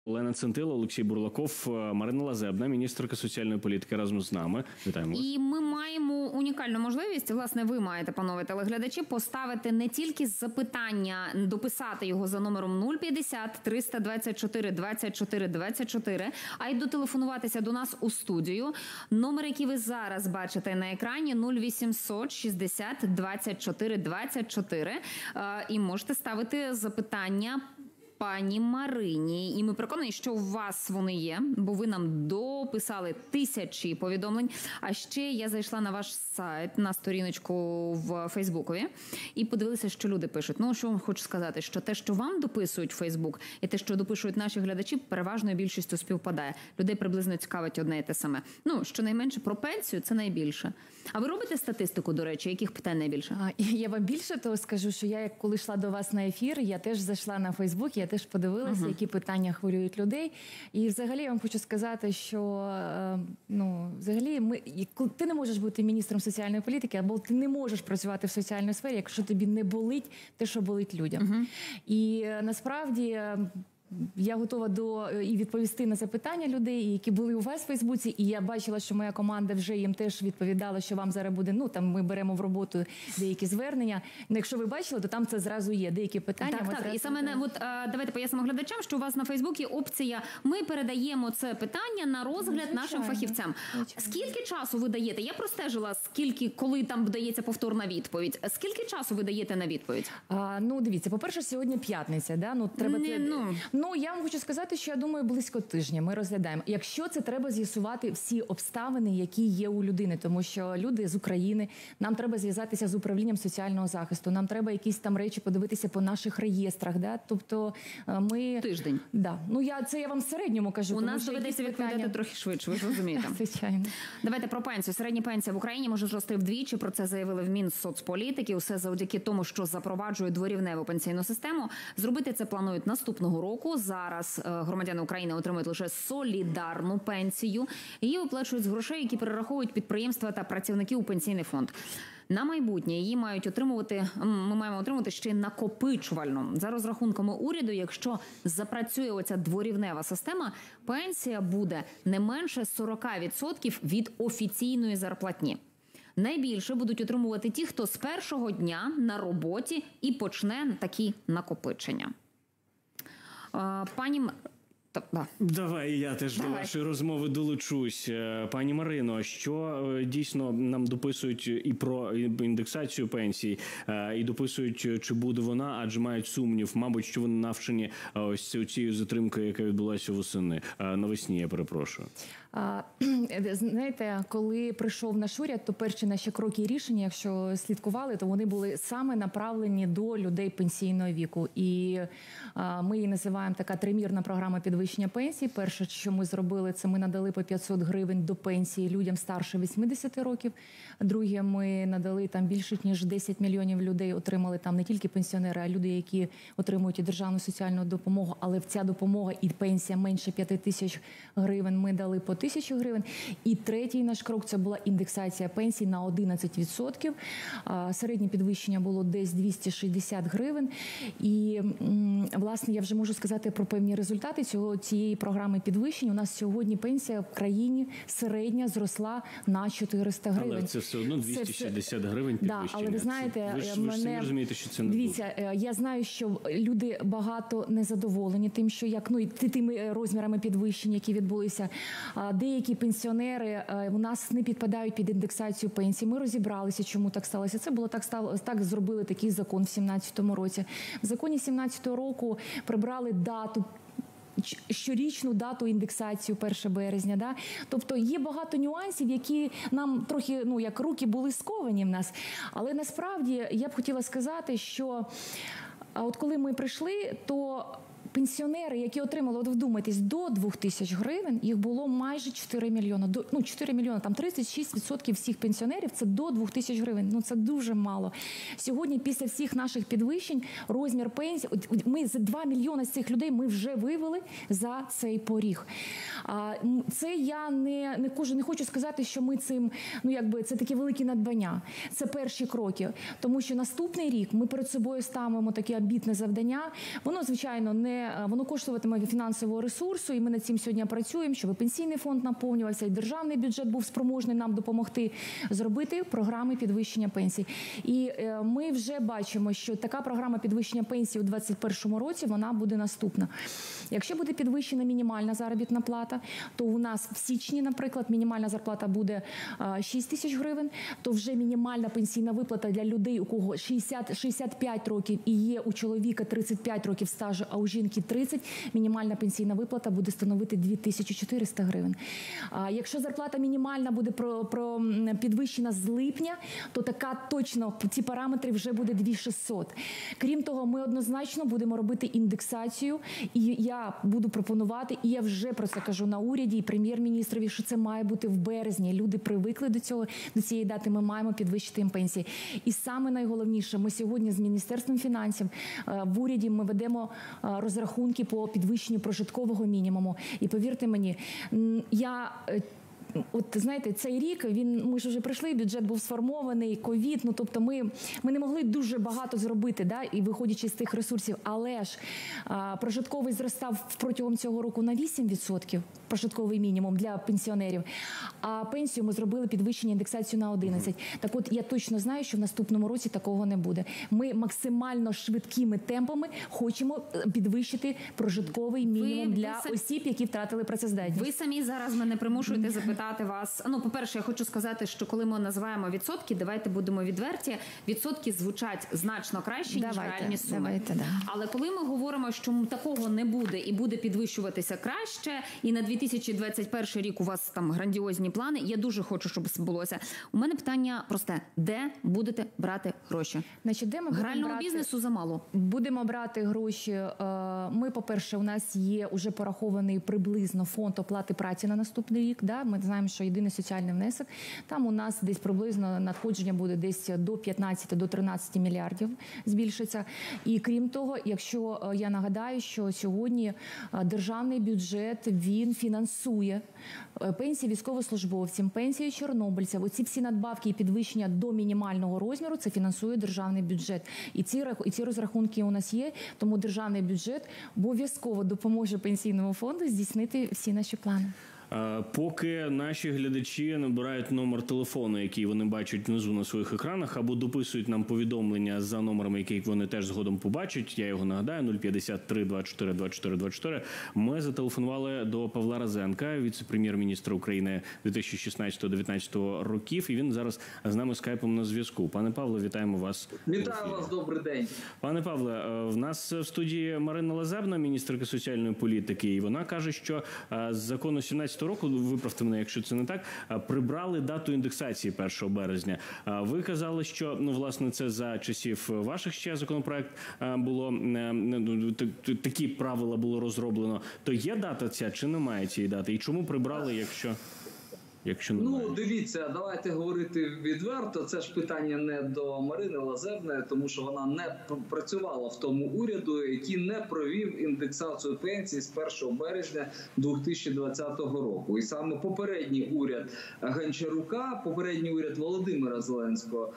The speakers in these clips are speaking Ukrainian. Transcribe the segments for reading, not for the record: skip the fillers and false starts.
Олена Центила, Олексій Бурлаков, Марина Лазебна, міністерка соціальної політики разом з нами. Вітаємо. І ми маємо унікальну можливість, власне, ви маєте, панове телеглядачі, поставити не тільки запитання, дописати його за номером 050 324 24 24, а й дотелефонуватися до нас у студію. Номер, який ви зараз бачите на екрані, 0800 60 24 24. І можете ставити запитання пані Марині. І ми переконані, що у вас вони є, бо ви нам дописали тисячі повідомлень. А ще я зайшла на ваш сайт, на сторіночку в Фейсбукові, і подивилася, що люди пишуть. Ну, що хочу сказати, що те, що вам дописують в Фейсбук, і те, що дописують наші глядачі, переважною більшістю співпадає. Людей приблизно цікавить одне і те саме. Ну, щонайменше про пенсію – це найбільше. А ви робите статистику, до речі, яких питань найбільше? Я вам більше того скажу, що я, коли йшла до вас на ефір, я теж зайшла на Фейсбук, я теж подивилася, які питання хвилюють людей. І взагалі я вам хочу сказати, що взагалі ти не можеш бути міністром соціальної політики, або ти не можеш працювати в соціальній сфері, якщо тобі не болить те, що болить людям. І насправді я готова і відповісти на запитання людей, які були у вас в Фейсбуці, і я бачила, що моя команда вже їм теж відповідала, що вам зараз буде, ми беремо в роботу деякі звернення. Якщо ви бачили, то там це зразу є, деякі питання. Так. І саме, давайте пояснимо глядачам, що у вас на Фейсбуці опція «Ми передаємо це питання на розгляд нашим фахівцям». Скільки часу ви даєте? Я простежила, коли там дається повторна відповідь. Скільки часу ви даєте на відповідь? Дивіться, по-перше, сьогодні п'ятниця, я вам хочу сказати, що я думаю, близько тижня ми розглядаємо. Якщо це треба з'ясувати всі обставини, які є у людини, тому що люди з України, нам треба зв'язатися з управлінням соціального захисту, нам треба якісь там речі подивитися по наших реєстрах, тобто ми... Тиждень. Це я вам в середньому кажу. У нас доведеться відповідати трохи швидше, ви ж розумієте. Звичайно. Давайте про пенсію. Середня пенсія в Україні може зрости вдвічі, про це заявили в Мінсоцполітики. Усе завдяки тому, що запроваджує дворівневу пенсійну систему. Зробити це планують наступного року. Зараз громадяни України отримують лише солідарну пенсію. Її виплачують з грошей, які перераховують підприємства та працівники у пенсійний фонд. На майбутнє її ми маємо отримувати ще й накопичувальну. За розрахунками уряду, якщо запрацює оця дворівнева система, пенсія буде не менше 40% від офіційної зарплатні. Найбільше будуть отримувати ті, хто з першого дня на роботі і почне такі накопичення. Давай я теж до вашої розмови долучусь. Пані Марино, що дійсно нам дописують і про індексацію пенсій, і дописують, чи буде вона, адже мають сумнів, мабуть, що вони навчені ось цією затримкою, яка відбулася навесні, я перепрошую. Знаєте, коли прийшов наш уряд, то перші наші кроки і рішення, якщо слідкували, то вони були саме направлені до людей пенсійного віку. І ми її називаємо така тримірна програма підвищення пенсій. Перше, що ми зробили, це ми надали по 500 гривень до пенсії людям старше 80 років. Друге, ми надали там більше, ніж 10 мільйонів людей отримали там не тільки пенсіонери, а люди, які отримують і державну соціальну допомогу, але ця допомога і пенсія менше 5 тисяч гривень ми дали по 1000 гривень. І третій наш крок – це була індексація пенсій на 11%. Середнє підвищення було десь 260 гривень. І, власне, я вже можу сказати про певні результати цієї програми підвищення. У нас сьогодні пенсія в країні середня зросла на 400 гривень. Але це все одно 260 гривень підвищення. Так, але ви знаєте, ви ж самі розумієте, що це не дуже. Дивіться, я знаю, що люди багато незадоволені тим, що тими розмірами підвищень, які відбулися. Деякі пенсіонери у нас не підпадають під індексацію пенсій. Ми розібралися, чому так сталося. Це було так зробили такий закон в 17-му році. В законі 17-го року прибрали щорічну дату індексацію 1 березня. Да? Тобто є багато нюансів, які нам трохи, як руки були сковані в нас. Але насправді я б хотіла сказати, що от коли ми прийшли, то пенсіонери, які отримали, вдумайтесь, до 2000 гривень, їх було майже 4 мільйони. 4 мільйони, там 36% всіх пенсіонерів – це до 2000 гривень. Це дуже мало. Сьогодні, після всіх наших підвищень, розмір пенсії, ми за 2 мільйони з цих людей ми вже вивели за цей поріг. Це я не хочу сказати, що ми цим, це таке велике надбання. Це перші кроки. Тому що наступний рік ми перед собою ставимо таке амбітне завдання. Воно, звичайно, не воно коштуватиме фінансового ресурсу, і ми над цим сьогодні працюємо, щоб пенсійний фонд наповнювався, і державний бюджет був спроможний нам допомогти зробити програми підвищення пенсій. І ми вже бачимо, що така програма підвищення пенсій у 2021 році, вона буде наступна. Якщо буде підвищена мінімальна заробітна плата, то у нас в січні, наприклад, мінімальна зарплата буде 6 тисяч гривень, то вже мінімальна пенсійна виплата для людей, у кого 60-65 років і є у чоловіка 35 років стажу, а у жінки 30, мінімальна пенсійна виплата буде становити 2400 гривень. Якщо зарплата мінімальна буде підвищена з липня, то така точно, ці параметри вже буде 2600. Крім того, ми однозначно будемо робити індексацію, і я буду пропонувати, і я вже про це кажу на уряді, і прем'єр-міністрові, що це має бути в березні. Люди привикли до цієї дати, ми маємо підвищити їм пенсії. І саме найголовніше, ми сьогодні з Міністерством фінансів в уряді ми ведемо розрахунки по підвищенню прожиткового мінімуму. І повірте мені, от знаєте, цей рік, ми ж вже прийшли, бюджет був сформований, ковід, тобто ми не могли дуже багато зробити, да, і виходячи з тих ресурсів, але ж прожитковий зростав протягом цього року на 8%, прожитковий мінімум для пенсіонерів, а пенсію ми зробили підвищення, індексацію на 11%. Так от, я точно знаю, що в наступному році такого не буде. Ми максимально швидкими темпами хочемо підвищити прожитковий мінімум для осіб, які втратили працездатність. Ви самі зараз мене примушуєте запитати вас. По-перше, я хочу сказати, що коли ми називаємо відсотки, давайте будемо відверті, відсотки звучать значно краще, ніж реальні суми. Але коли ми говоримо, що такого не буде і буде підвищуватися краще, і на 2021 рік у вас там грандіозні плани, я дуже хочу, щоб це булося. У мене питання просте. Де будете брати гроші? Грального бізнесу замало. Будемо брати гроші. Ми, по-перше, у нас є вже порахований приблизно фонд оплати праці на наступний рік. Да? Ми знаємо, що єдиний соціальний внесок, там у нас десь приблизно надходження буде десь до 15-13 мільярдів збільшиться. І крім того, якщо я нагадаю, що сьогодні державний бюджет, він фінансує пенсії військовослужбовцям, пенсії чорнобильцям, оці всі надбавки і підвищення до мінімального розміру, це фінансує державний бюджет. І ці розрахунки у нас є, тому державний бюджет обов'язково допоможе пенсійному фонду здійснити всі наші плани. Поки наші глядачі набирають номер телефону, який вони бачать внизу на своїх екранах, або дописують нам повідомлення за номерами, які вони теж згодом побачать, я його нагадаю, 053 24 24 24, ми зателефонували до Павла Розенка, віце-прем'єр-міністра України 2016-2019 років, і він зараз з нами скайпом на зв'язку. Пане Павло, вітаємо вас. Вітаю вас, добрий день. Пане Павле, в нас в студії Марина Лазебна, міністерка соціальної політики, і вона каже, що з закону 17 року, виправте мене, якщо це не так, прибрали дату індексації 1 березня. Ви казали, що, власне, це за часів ваших ще законопроект було, такі правила було розроблено. То є дата ця чи немає цієї дати? І чому прибрали, якщо немає? Дивіться, давайте говорити відверто. Це ж питання не до Марини Лазебної, тому що вона не працювала в тому уряду, який не провів індексацію пенсій з 1 березня 2020 року. І саме попередній уряд Гончарука, попередній уряд Володимира Зеленського,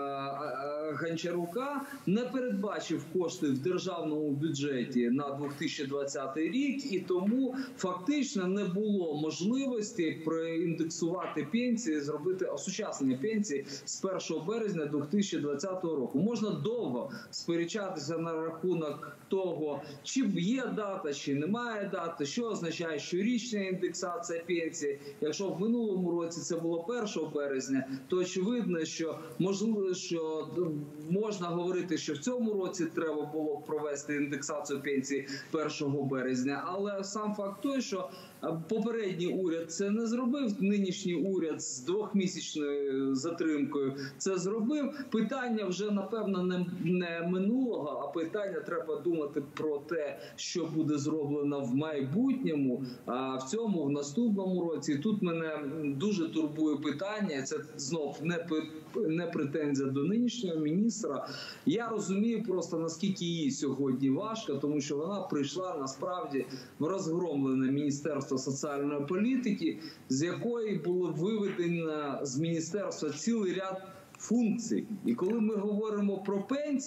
Гончарука не передбачив кошти в державному бюджеті на 2020 рік, і тому фактично не було можливості проіндексувати пенсії, зробити осучаснення пенсії з 1 березня 2020 року. Можна довго сперечатися на рахунок того, чи є дата, чи немає дати, що означає щорічна індексація пенсії. Якщо в минулому році це було 1 березня, то очевидно, що можливо, що можна говорити, що в цьому році треба було провести індексацію пенсії 1 березня. Але сам факт той, що попередній уряд це не зробив, нинішній уряд з 2-місячною затримкою це зробив. Питання вже, напевно, не минулого, а питання треба думати про те, що буде зроблено в майбутньому, а в наступному році. І тут мене дуже турбує питання, це знов не претензія до нинішнього міністра. Я розумію просто, наскільки їй сьогодні важко, тому що вона прийшла насправді в розгромлене Міністерство соціальної політики, з якої було виведено з міністерства цілий ряд функцій. І коли ми говоримо про пенсії,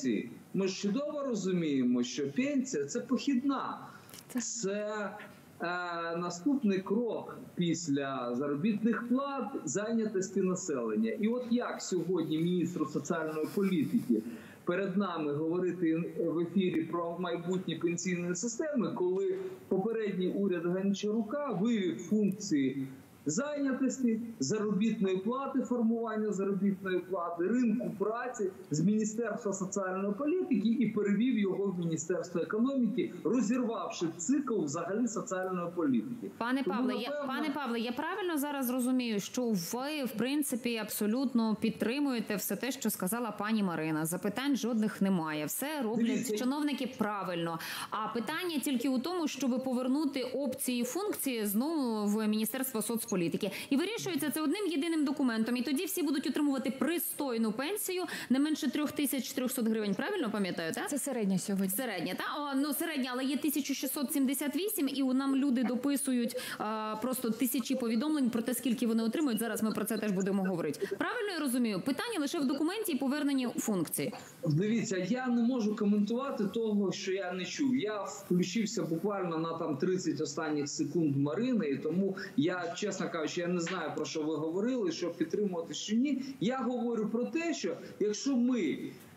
Ми ж чудово розуміємо, що пенсія – це похідна. Це наступний крок після заробітних плат, зайнятості населення. І от як сьогодні міністру соціальної політики перед нами говорити в ефірі про майбутнє пенсійної системи, коли попередній уряд Гончарука вивів функції зайнятості, заробітної плати, формування заробітної плати, ринку праці з Міністерства соціальної політики і перевів його в Міністерство економіки, розірвавши цикл взагалі соціальної політики. Пане Павле, я правильно зараз розумію, що ви, в принципі, абсолютно підтримуєте все те, що сказала пані Марина. Запитань жодних немає. Все роблять чиновники правильно. А питання тільки у тому, щоб повернути опції і функції знову в Міністерство соцполітики. І вирішується це одним єдиним документом. І тоді всі будуть отримувати пристойну пенсію, не менше 3400 гривень. Правильно пам'ятаю, так? Це середня сьогодні. Середня, так? Середня, але є 1678, і нам люди дописують просто тисячі повідомлень про те, скільки вони отримують. Зараз ми про це теж будемо говорити. Правильно я розумію? Питання лише в документі і поверненні функцій. Дивіться, я не можу коментувати того, що я не чув. Я включився буквально на 30 останніх секунд Марини, і тому я, чесно кажучи, я не знаю, про що ви говорили, що підтримувати, що ні. Я говорю про те, що якщо ми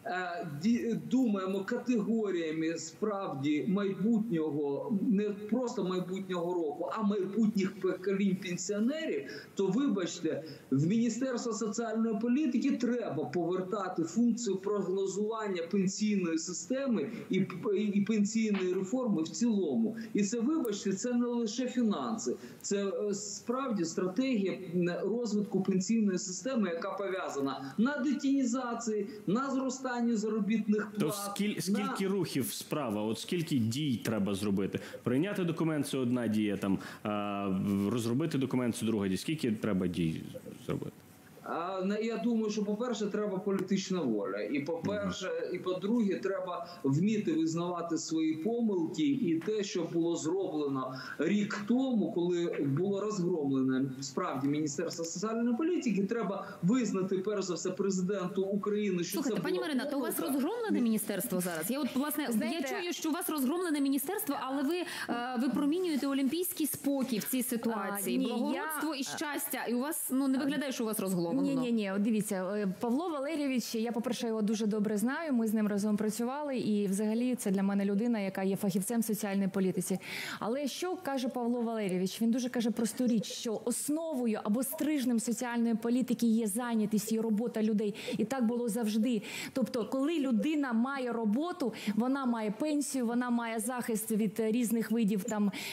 думаємо категоріями справді майбутнього, не просто майбутнього року, а майбутніх поколінь пенсіонерів, то, вибачте, в Міністерство соціальної політики треба повертати функцію прогнозування пенсійної системи і пенсійної реформи в цілому. І це, вибачте, це не лише фінанси, це справді стратегія розвитку пенсійної системи, яка пов'язана на детінізації, на зростанні заробітних плат. То скільки рухів справа? От скільки дій треба зробити? Прийняти документ – це одна дія, розробити документ – це друга дія. Скільки треба дій зробити? Я думаю, що, по-перше, треба політична воля. І, по-перше, і, по-друге, треба вміти визнавати свої помилки. І те, що було зроблено рік тому, коли було розгромлене, справді, Міністерство соціальної політики, треба визнати, перш за все, президенту України, що Слухайте, це пані Марина, то у вас розгромлене міністерство зараз? Я чую, що у вас розгромлене міністерство, але ви випромінюєте олімпійський спокій в цій ситуації, благородство і щастя. І у вас, не виглядає, що у вас розгромлено. Ні, дивіться, Павло Валерійович, я, по-перше, його дуже добре знаю, ми з ним разом працювали, і взагалі це для мене людина, яка є фахівцем в соціальній політиці. Але що каже Павло Валерійович? Він дуже каже просту річ, що основою або стрижнем соціальної політики є зайнятість і робота людей. І так було завжди. Тобто, коли людина має роботу, вона має пенсію, вона має захист від різних видів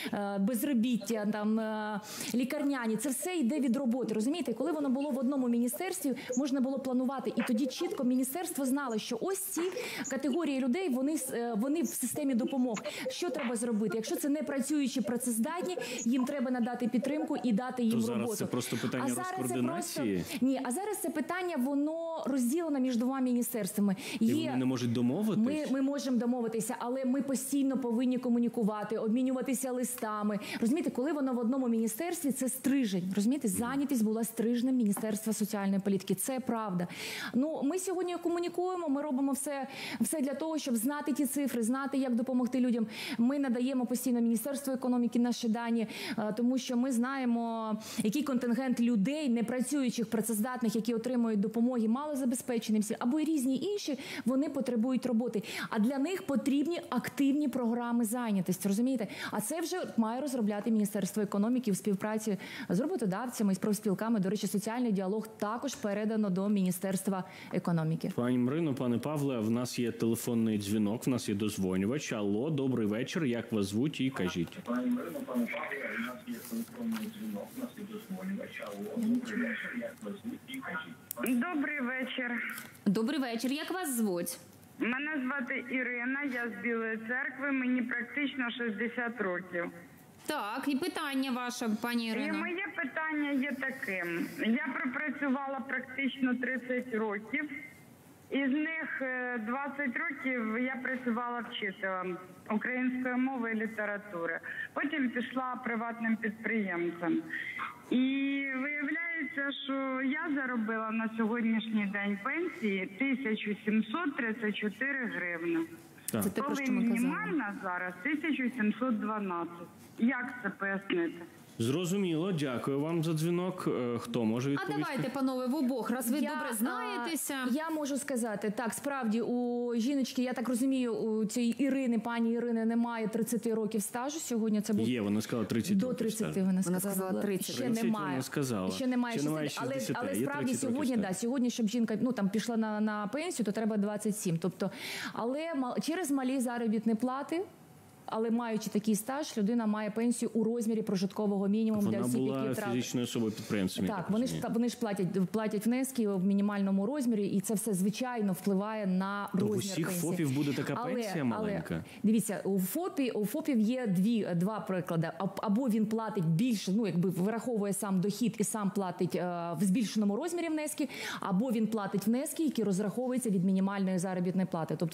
безробіття, лікарняні. Це все йде від роботи, розумієте? Коли воно було в одному міністерстві, можна було планувати. І тоді чітко міністерство знало, що ось ці категорії людей, вони в системі допомог. Що треба зробити? Якщо це не працюючі, працездатні, їм треба надати підтримку і дати їм роботу. Зараз це просто питання розкоординації? Ні, а зараз це питання, воно розділено між двома міністерствами. І вони не можуть домовитися? Ми можемо домовитися, але ми постійно повинні комунікувати, обмінюватися листами. Розумієте, коли воно в одному міністерстві, це стрижень. Розумієте, зайнятість була стрижнем Міністерства соціальної політики. Це правда. Ми сьогодні комунікуємо, ми робимо все для того, щоб знати ті цифри, знати, як допомогти людям. Ми надаємо постійно Міністерству економіки наші дані, тому що ми знаємо, який контингент людей, непрацюючих, працездатних, які отримують допомоги малозабезпеченим, або й різні інші, вони потребують роботи. А для них потрібні активні програми зайнятості, розумієте? А це вже має розробляти Міністерство економіки в співпраці з роботодавцями, з профспілками. До речі, соціальний діалог також передано до Міністерства економіки. Пані Марино, пане Павле, в нас є телефонний дзвінок, в нас є дозвонювач. Алло, добрий вечір, як вас звуть і кажіть. Пані Марино, пане Павле, в нас є телефонний дзвінок, в нас є дозвонювач. Алло, добрий вечір, як вас звуть і кажіть. Добрий вечір. Добрий вечір, як вас звуть? Мене звати Ірина, я з Білої Церкви, мені практично 60 років. Так, і питання ваше, пані Ірино. І моє питання є таким. Я пропрацювала практично 30 років Із них 20 років я працювала вчителем української мови і літератури. Потім пішла приватним підприємцем. І виявляється, що я заробила на сьогоднішній день пенсії 1734 гривни. Так. Це те, про Коли що ми казали. мінімальна зараз 1712. Як це пояснити? Зрозуміло, дякую вам за дзвінок. Хто може А відповісти? давайте, панове, в обох, раз ви добре знаєтеся. Я можу сказати, так, справді, у жіночки, я так розумію, у цієї Ірини, пані Ірини, немає 30 років стажу. Сьогодні це був Є, вона сказала 30 до років 30, стажу. вона сказала сказала. 30. Ще 30 немає. вона сказала. Ще немає Ще немає 60, 60, але є справді 30 років сьогодні, стажу. сьогодні, щоб жінка, там пішла на пенсію, то треба 27. Тобто, але через малі заробітні плати, але маючи такий стаж, людина має пенсію у розмірі прожиткового мінімуму для Вона осіб, була які втратили. фізичною особою підприємцем. я Так, розумію. вони ж платять внески в мінімальному розмірі, і це все звичайно впливає на То в розмір усіх пенсії. ФОПів буде така пенсія маленька? Дивіться, у ФОПів є два приклади. Або він платить більше, вираховує сам дохід і сам платить в збільшеному розмірі внески, або він платить внески, які розраховуються від мінімальної заробітної плати, тобто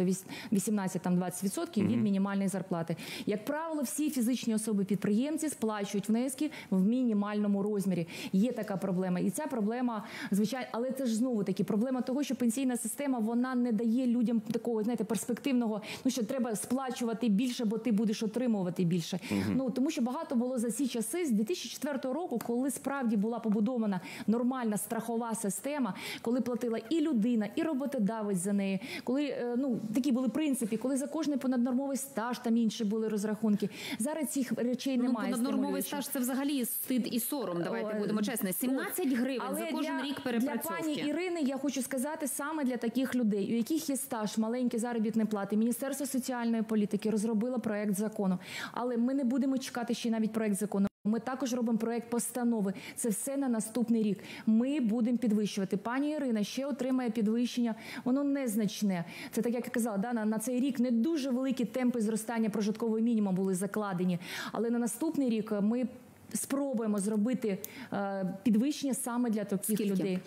18-20% від мінімальної зарплати. Як правило, всі фізичні особи-підприємці сплачують внески в мінімальному розмірі. Є така проблема. І ця проблема, звичайно, але це ж знову таки проблема того, що пенсійна система, вона не дає людям такого, перспективного, що треба сплачувати більше, бо ти будеш отримувати більше. Тому що багато було за ці часи, з 2004 року, коли справді була побудована нормальна страхова система, коли платила і людина, і роботодавець за неї, коли, такі були принципи, коли за кожний понаднормовий стаж там інші були розрахунки. Зараз цих речей немає. Понаднормовий стаж – це взагалі стид і сором, давайте будемо чесні. 17 гривень за кожен рік перепрацьовки. Для пані Ірини я хочу сказати, саме для таких людей, у яких є стаж, маленькі заробітні плати, Міністерство соціальної політики розробило проект закону. Але ми не будемо чекати ще навіть проект закону. Ми також робимо проект постанови. Це все на наступний рік. Ми будемо підвищувати. Пані Ірина ще отримає підвищення. Воно незначне. Це так, як я казала, на цей рік не дуже великі темпи зростання прожиткового мінімуму були закладені. Але на наступний рік ми спробуємо зробити підвищення саме для таких людей.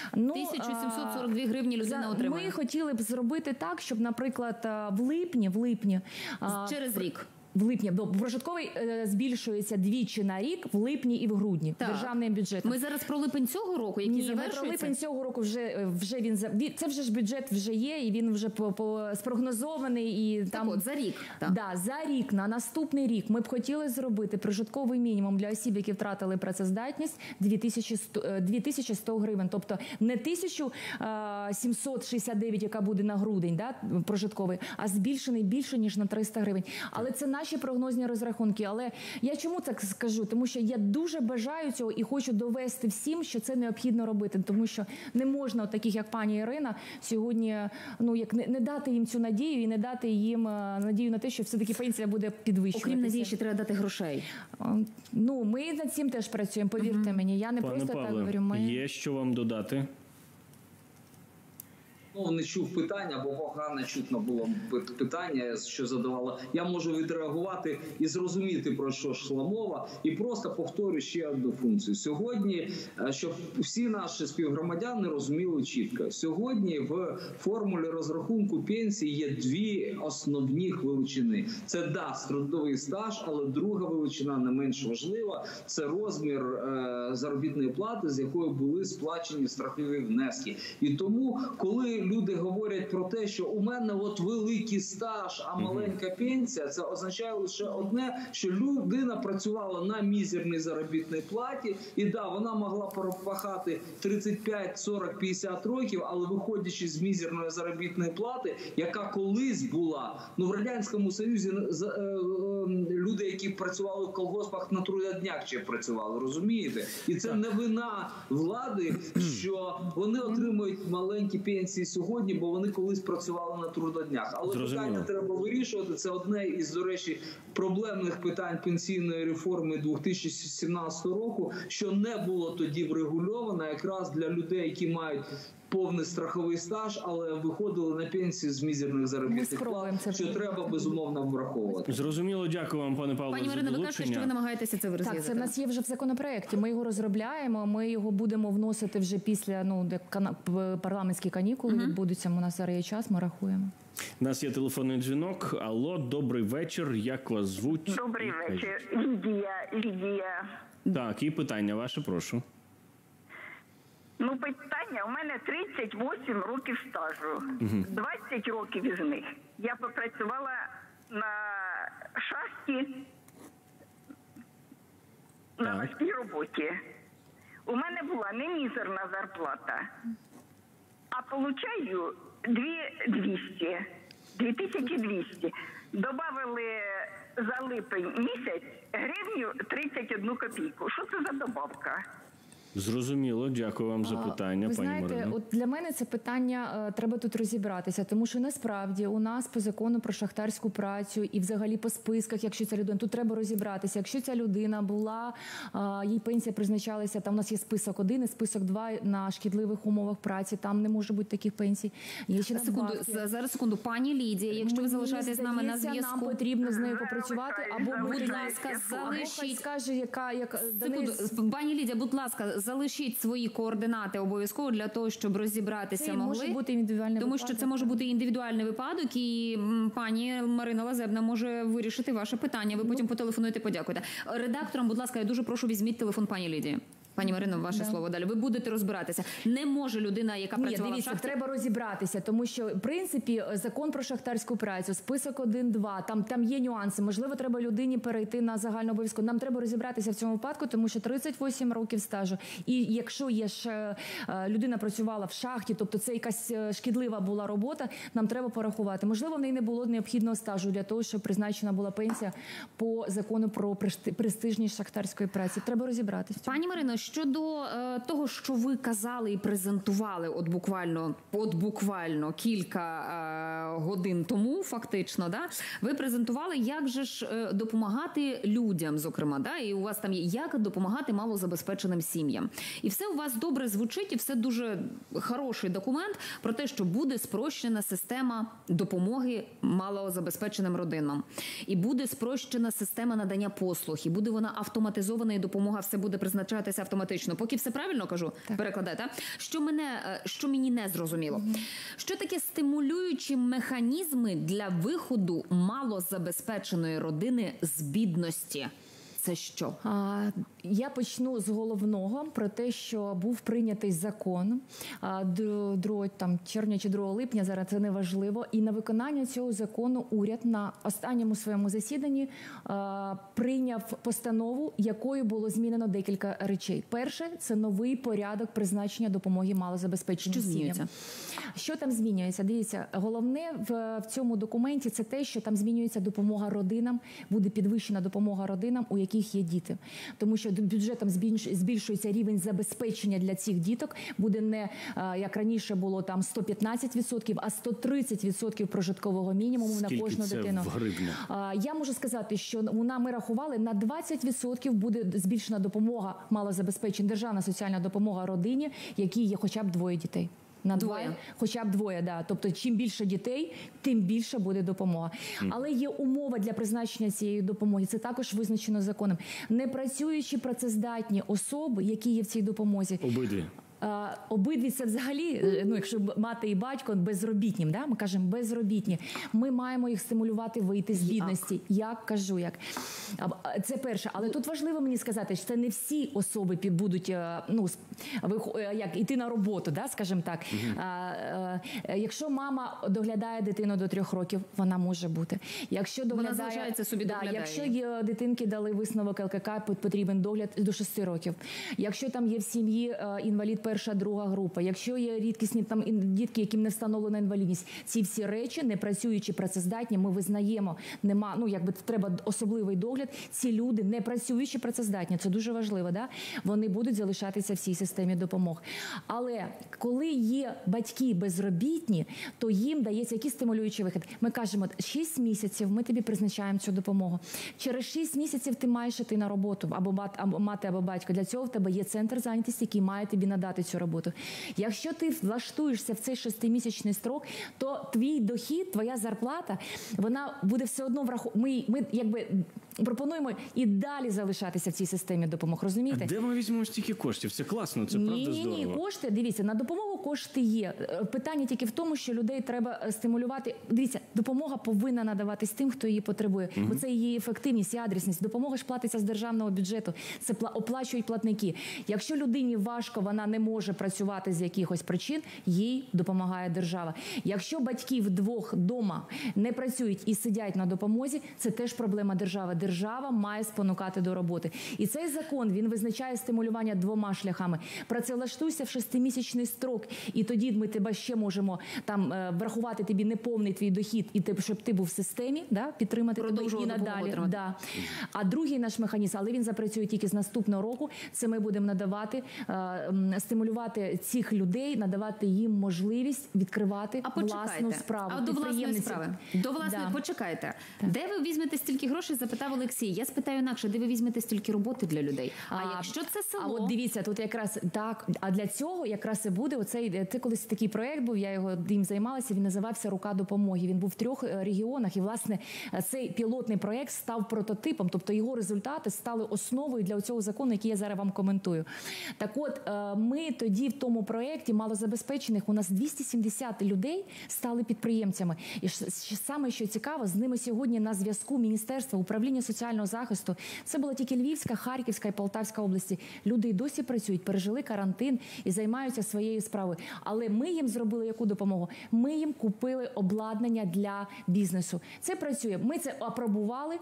1742 гривні людина отримає. Ми хотіли б зробити так, щоб, наприклад, в липні через рік. В липні, прожитковий збільшується двічі на рік, в липні і в грудні, державним бюджетом. Ми зараз про липень цього року, який завершується? Про липень цього року вже він, це вже ж бюджет вже є, і він вже спрогнозований. І там, за рік. За рік, на наступний рік ми б хотіли зробити прожитковий мінімум для осіб, які втратили працездатність, 2100 гривень. Тобто не 1769, яка буде на грудень, прожитковий, а збільшений більше, ніж на 300 гривень. Але це наші прогнозні розрахунки. Але я чому так скажу? Тому що я дуже бажаю цього і хочу довести всім, що це необхідно робити. Тому що не можна, таких як пані Ірина, сьогодні не дати їм цю надію і не дати їм надію на те, що все-таки пенсія буде підвищуватися. Окрім надії, ще треба дати грошей. Ми над цим теж працюємо, повірте мені. Я не просто так говорю. Є що вам додати? Не чув питання, бо погано чутно було питання, що задавала. Я можу відреагувати і зрозуміти, про що йшла мова, і просто повторю ще одну функцію. Сьогодні, щоб всі наші співгромадяни розуміли чітко, сьогодні в формулі розрахунку пенсії є дві основні величини. Це трудовий стаж, але друга величина не менш важлива – це розмір заробітної плати, з якої були сплачені страхові внески. І тому, коли люди говорять про те, що у мене великий стаж, а маленька пенсія, це означає лише одне, що людина працювала на мізерній заробітній платі, і вона могла пропахати 35, 40, 50 років, але виходячи з мізерної заробітної плати, яка колись була, в Радянському Союзі люди, які працювали в колгоспах, на трудоднях ще працювали, розумієте? І це не вина влади, що вони отримують маленькі пенсії сьогодні, бо вони колись працювали на трудоднях. Але питання треба вирішувати. Це одне із, до речі, проблемних питань пенсійної реформи 2017 року, що не було тоді врегульовано якраз для людей, які мають повний страховий стаж, але виходили на пенсії з мізерних заробітних плат, що треба безумовно враховувати. Зрозуміло, дякую вам, пане Павло, Пані за Марино, ви долучення. кажете, що ви намагаєтеся це розв'язати? Так, це в нас є вже в законопроекті. Ми його розробляємо. Ми його будемо вносити вже після парламентські канікули відбудуться. У нас зараз є час. Ми рахуємо. У нас є телефонний дзвінок. Алло, добрий вечір. Як вас звуть? Добрий вечір. Лідія. Так, і питання ваше, прошу. Ну, питання, у мене 38 років стажу. 20 років із них я попрацювала на шахті, на важкій роботі. У мене була немізерна зарплата, а получаю 2200. Добавили за липень місяць гривню 31 копійку. Що це за добавка? Зрозуміло, дякую вам за питання, Ви пані знаєте, Марино. от для мене це питання треба тут розібратися, тому що насправді у нас по закону про шахтарську працю і взагалі по списках, якщо ця людина, тут треба розібратися. Якщо ця людина була, їй пенсія призначалася, там у нас є список 1 і список 2 на шкідливих умовах праці, там не може бути таких пенсій. Є ще Зараз секунду. Пані Лідія, якщо ви залишаєтесь з нами на зв'язку. Нам потрібно з нею попрацювати, або, будь ласка, залишіть. Скаже, яка Секунду. Пані Лідія, будь ласка, залишіть свої координати обов'язково для того, щоб розібратися це могли. Може бути індивідуальний тому випадок. що це може бути індивідуальний випадок, і пані Марина Лазебна може вирішити ваше питання. Ви потім потелефонуєте, подякуєте. Редакторам, будь ласка, я дуже прошу, візьміть телефон пані Лідії. Пані Марино, ваше слово далі. Ви будете розбиратися. Не може людина, яка працювала в шахті... треба розібратися, тому що, в принципі, закон про шахтарську працю, список 1-2, там є нюанси. Можливо, треба людині перейти на загальну обов'язку. Нам треба розібратися в цьому випадку, тому що 38 років стажу. І якщо є ж людина працювала в шахті, тобто це якась шкідлива була робота, нам треба порахувати. Можливо, в неї не було необхідного стажу для того, щоб призначена була пенсія по закону про престижність шахтарської праці. Треба розібратися. Пані Марино, щодо того, що ви казали і презентували от буквально кілька годин тому, фактично, да, ви презентували, як же ж допомагати людям, зокрема, да, і у вас там є, як допомагати малозабезпеченим сім'ям. І все у вас добре звучить, і все дуже хороший документ про те, що буде спрощена система допомоги малозабезпеченим родинам. І буде спрощена система надання послуг, і буде вона автоматизована, і допомога все буде призначатися автоматично. Поки все правильно кажу, перекладайте. Що мені не зрозуміло. Що таке стимулюючі механізми для виходу малозабезпеченої родини з бідності? Це що? Я почну з головного, про те, що був прийнятий закон 2 червня чи 2 липня, зараз це не важливо, і на виконання цього закону уряд на останньому своєму засіданні прийняв постанову, якою було змінено декілька речей. Перше – це новий порядок призначення допомоги малозабезпеченим сім'ям. Що там змінюється? Дивіться, головне в цьому документі – це те, що там змінюється допомога родинам, буде підвищена допомога родинам, у яких є діти. Тому що бюджетом збільшується рівень забезпечення для цих діток, буде не, як раніше було, там 115%, а 130% прожиткового мінімуму на кожну дитину. В гривнях? Я можу сказати, що ми рахували, на 20% буде збільшена допомога малозабезпеченим, державна соціальна допомога родині, які є хоча б 2 дітей. На 2, хоча б 2, да. Тобто, чим більше дітей, тим більше буде допомога. Але є умова для призначення цієї допомоги. Це також визначено законом. Непрацюючі працездатні особи, які є в цій допомозі. Обидві це взагалі, якщо мати і батько безробітні, да? Ми кажемо безробітні. Ми маємо їх стимулювати вийти з бідності. Як. Це перше. Але тут важливо мені сказати, що це не всі особи будуть йти на роботу, да? Скажімо так. Якщо мама доглядає дитину до 3 років, вона може бути. Якщо вона залишається собі доглядає. Якщо дитинки дали висновок ЛКК, потрібен догляд до 6 років. Якщо там є в сім'ї інвалід 1-2 група, якщо є рідкісні там дітки, яким не встановлена інвалідність, ці всі речі, не працюючі, працездатні, ми визнаємо, треба особливий догляд. Ці люди, не працюючі, працездатні, це дуже важливо, да? Вони будуть залишатися в цій системі допомог. Але коли є батьки безробітні, то їм дається який стимулюючий вихід. Ми кажемо, 6 місяців ми тобі призначаємо цю допомогу. Через 6 місяців ти маєш іти на роботу, або мати, або батько. Для цього в тебе є центр зайнятості, який має тобі надати виконати цю роботу. Якщо ти влаштуєшся в цей 6-місячний строк, то твій дохід, твоя зарплата, вона буде все одно ми якби пропонуємо і далі залишатися в цій системі допомог, розумієте? А де ми візьмемо стільки коштів? Це класно, це правда здорово. Ні, кошти, дивіться, на допомогу кошти є. Питання тільки в тому, що людей треба стимулювати. Дивіться, допомога повинна надаватись тим, хто її потребує. Бо це її ефективність і адресність. Допомога ж платиться з державного бюджету. Це оплачують платники. Якщо людині важко, вона не може працювати з якихось причин, їй допомагає держава. Якщо батьки вдвох вдома не працюють і сидять на допомозі, це теж проблема держави. Держава має спонукати до роботи. І цей закон, він визначає стимулювання 2 шляхами. Працевлаштуйся в 6-місячний строк, і тоді ми тебе ще можемо там врахувати тобі неповний твій дохід, і щоб ти був в системі, да, підтримати тебе і надалі. Да. А другий наш механізм, але він запрацює тільки з наступного року, це ми будемо надавати, стимулювати цих людей, надавати їм можливість відкривати власну справу. А до власної справи. До власної, почекайте. Де ви візьмете стільки грошей, запитав Олексій. Я спитаю інакше, де ви візьмете стільки роботи для людей? А якщо це село? А от дивіться, тут якраз так, а для цього якраз і буде оцей, це колись такий проєкт був, я їм займалася, він називався «Рука допомоги». Він був в 3 регіонах, і, власне, цей пілотний проєкт став прототипом, тобто його результати стали основою для цього закону, який я зараз вам коментую. Так от, ми тоді в тому проєкті малозабезпечених, у нас 270 людей стали підприємцями. І саме, що цікаво, з ними сьогодні на зв'язку Міністерство, Управління соціального захисту. Це була тільки Львівська, Харківська і Полтавська області. Люди і досі працюють, пережили карантин і займаються своєю справою. Але ми їм зробили яку допомогу? Ми їм купили обладнання для бізнесу. Це працює. Ми це апробували,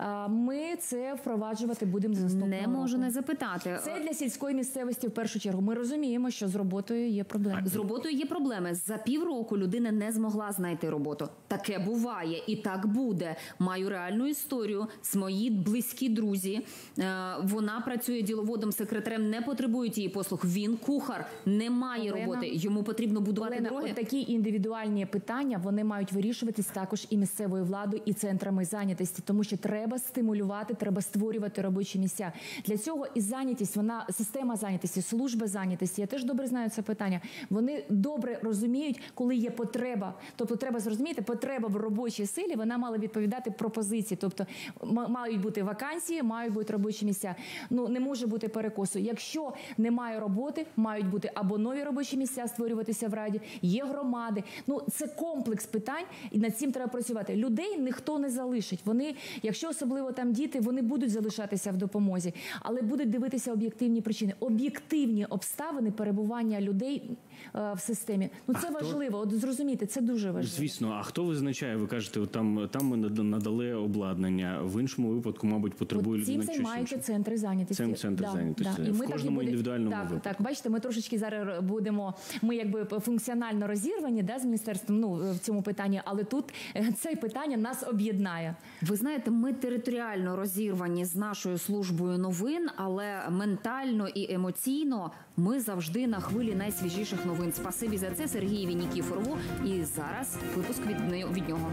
ми це впроваджувати будемо з наступного року. Не можу не запитати. Це для сільської місцевості в першу чергу. Ми розуміємо, що з роботою є проблеми. З роботою є проблеми. За півроку людина не змогла знайти роботу. Таке буває і так буде. Маю реальну історію. Мої близькі друзі. Вона працює діловодом, секретарем, не потребують її послуг. Він кухар, не має роботи. Йому потрібно будувати дороги. Такі індивідуальні питання, вони мають вирішуватись також і місцевою владою, і центрами зайнятості, тому що треба стимулювати, треба створювати робочі місця. Для цього і зайнятість, вона, система зайнятості, служба зайнятості, я теж добре знаю це питання. Вони добре розуміють, коли є потреба. Тобто треба зрозуміти, потреба в робочій силі, вона мала відповідати пропозиції. Тобто мають бути вакансії, мають бути робочі місця. Ну, не може бути перекосу. Якщо немає роботи, мають бути або нові робочі місця створюватися в Раді, є громади. Ну, це комплекс питань, і над цим треба працювати. Людей ніхто не залишить. Вони, якщо особливо там діти, вони будуть залишатися в допомозі, але будуть дивитися об'єктивні причини. Об'єктивні обставини перебування людей в системі. Ну, це важливо. От зрозуміти, це дуже важливо. Звісно. А хто визначає? Ви кажете, там ми надали обладнання, в іншому випадку, мабуть, потребує людина щось інше. Цим займаються центри зайнятості. Цим центр зайнятості. І в кожному індивідуальному випадку. Так, бачите, ми трошечки зараз будемо, ми якби функціонально розірвані, да, з міністерством, ну, в цьому питанні, але тут це питання нас об'єднає. Ви знаєте, ми територіально розірвані з нашою службою новин, але ментально і емоційно ми завжди на хвилі найсвіжіших новин. Спасибі за це Сергієві Нікіфорову. І зараз випуск від нього.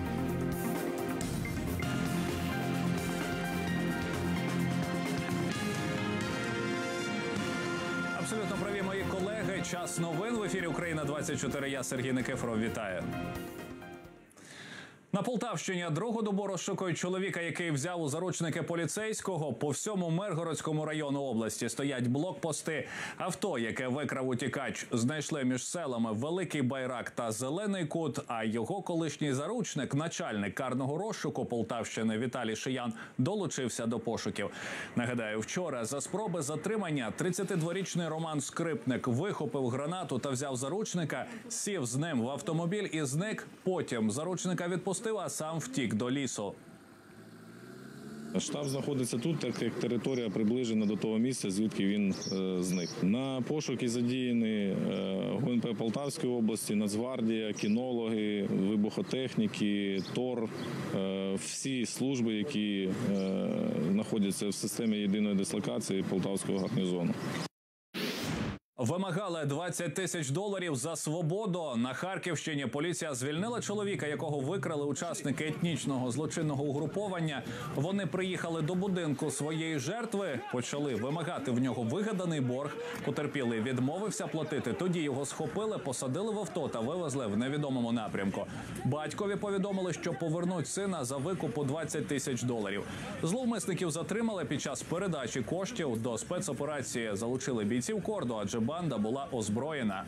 Абсолютно праві мої колеги. Час новин в ефірі Україна-24. Я Сергій Никифоров. Вітаю. На Полтавщині другу добу розшукують чоловіка, який взяв у заручники поліцейського. По всьому Миргородському району області стоять блокпости. Авто, яке викрав утікач, знайшли між селами Великий Байрак та Зелений Кут, а його колишній заручник, начальник карного розшуку Полтавщини Віталій Шиян, долучився до пошуків. Нагадаю, вчора за спроби затримання 32-річний Роман Скрипник вихопив гранату та взяв заручника, сів з ним в автомобіль і зник. Потім заручника відпустив, а сам втік до лісу. Штаб знаходиться тут, так як територія приближена до того місця, звідки він зник. На пошуки задіяні ГУНП Полтавської області, Нацгвардія, кінологи, вибухотехніки, ТОР, всі служби, які знаходяться в системі єдиної дислокації Полтавського гарнізону. Вимагали 20 тисяч доларів за свободу. На Харківщині поліція звільнила чоловіка, якого викрали учасники етнічного злочинного угруповання. Вони приїхали до будинку своєї жертви, почали вимагати в нього вигаданий борг. Потерпілий відмовився платити. Тоді його схопили, посадили в авто та вивезли в невідомому напрямку. Батькові повідомили, що повернуть сина за викупу 20 тисяч доларів. Зловмисників затримали під час передачі коштів. До спецоперації залучили бійців КОРДу, адже банда була озброєна.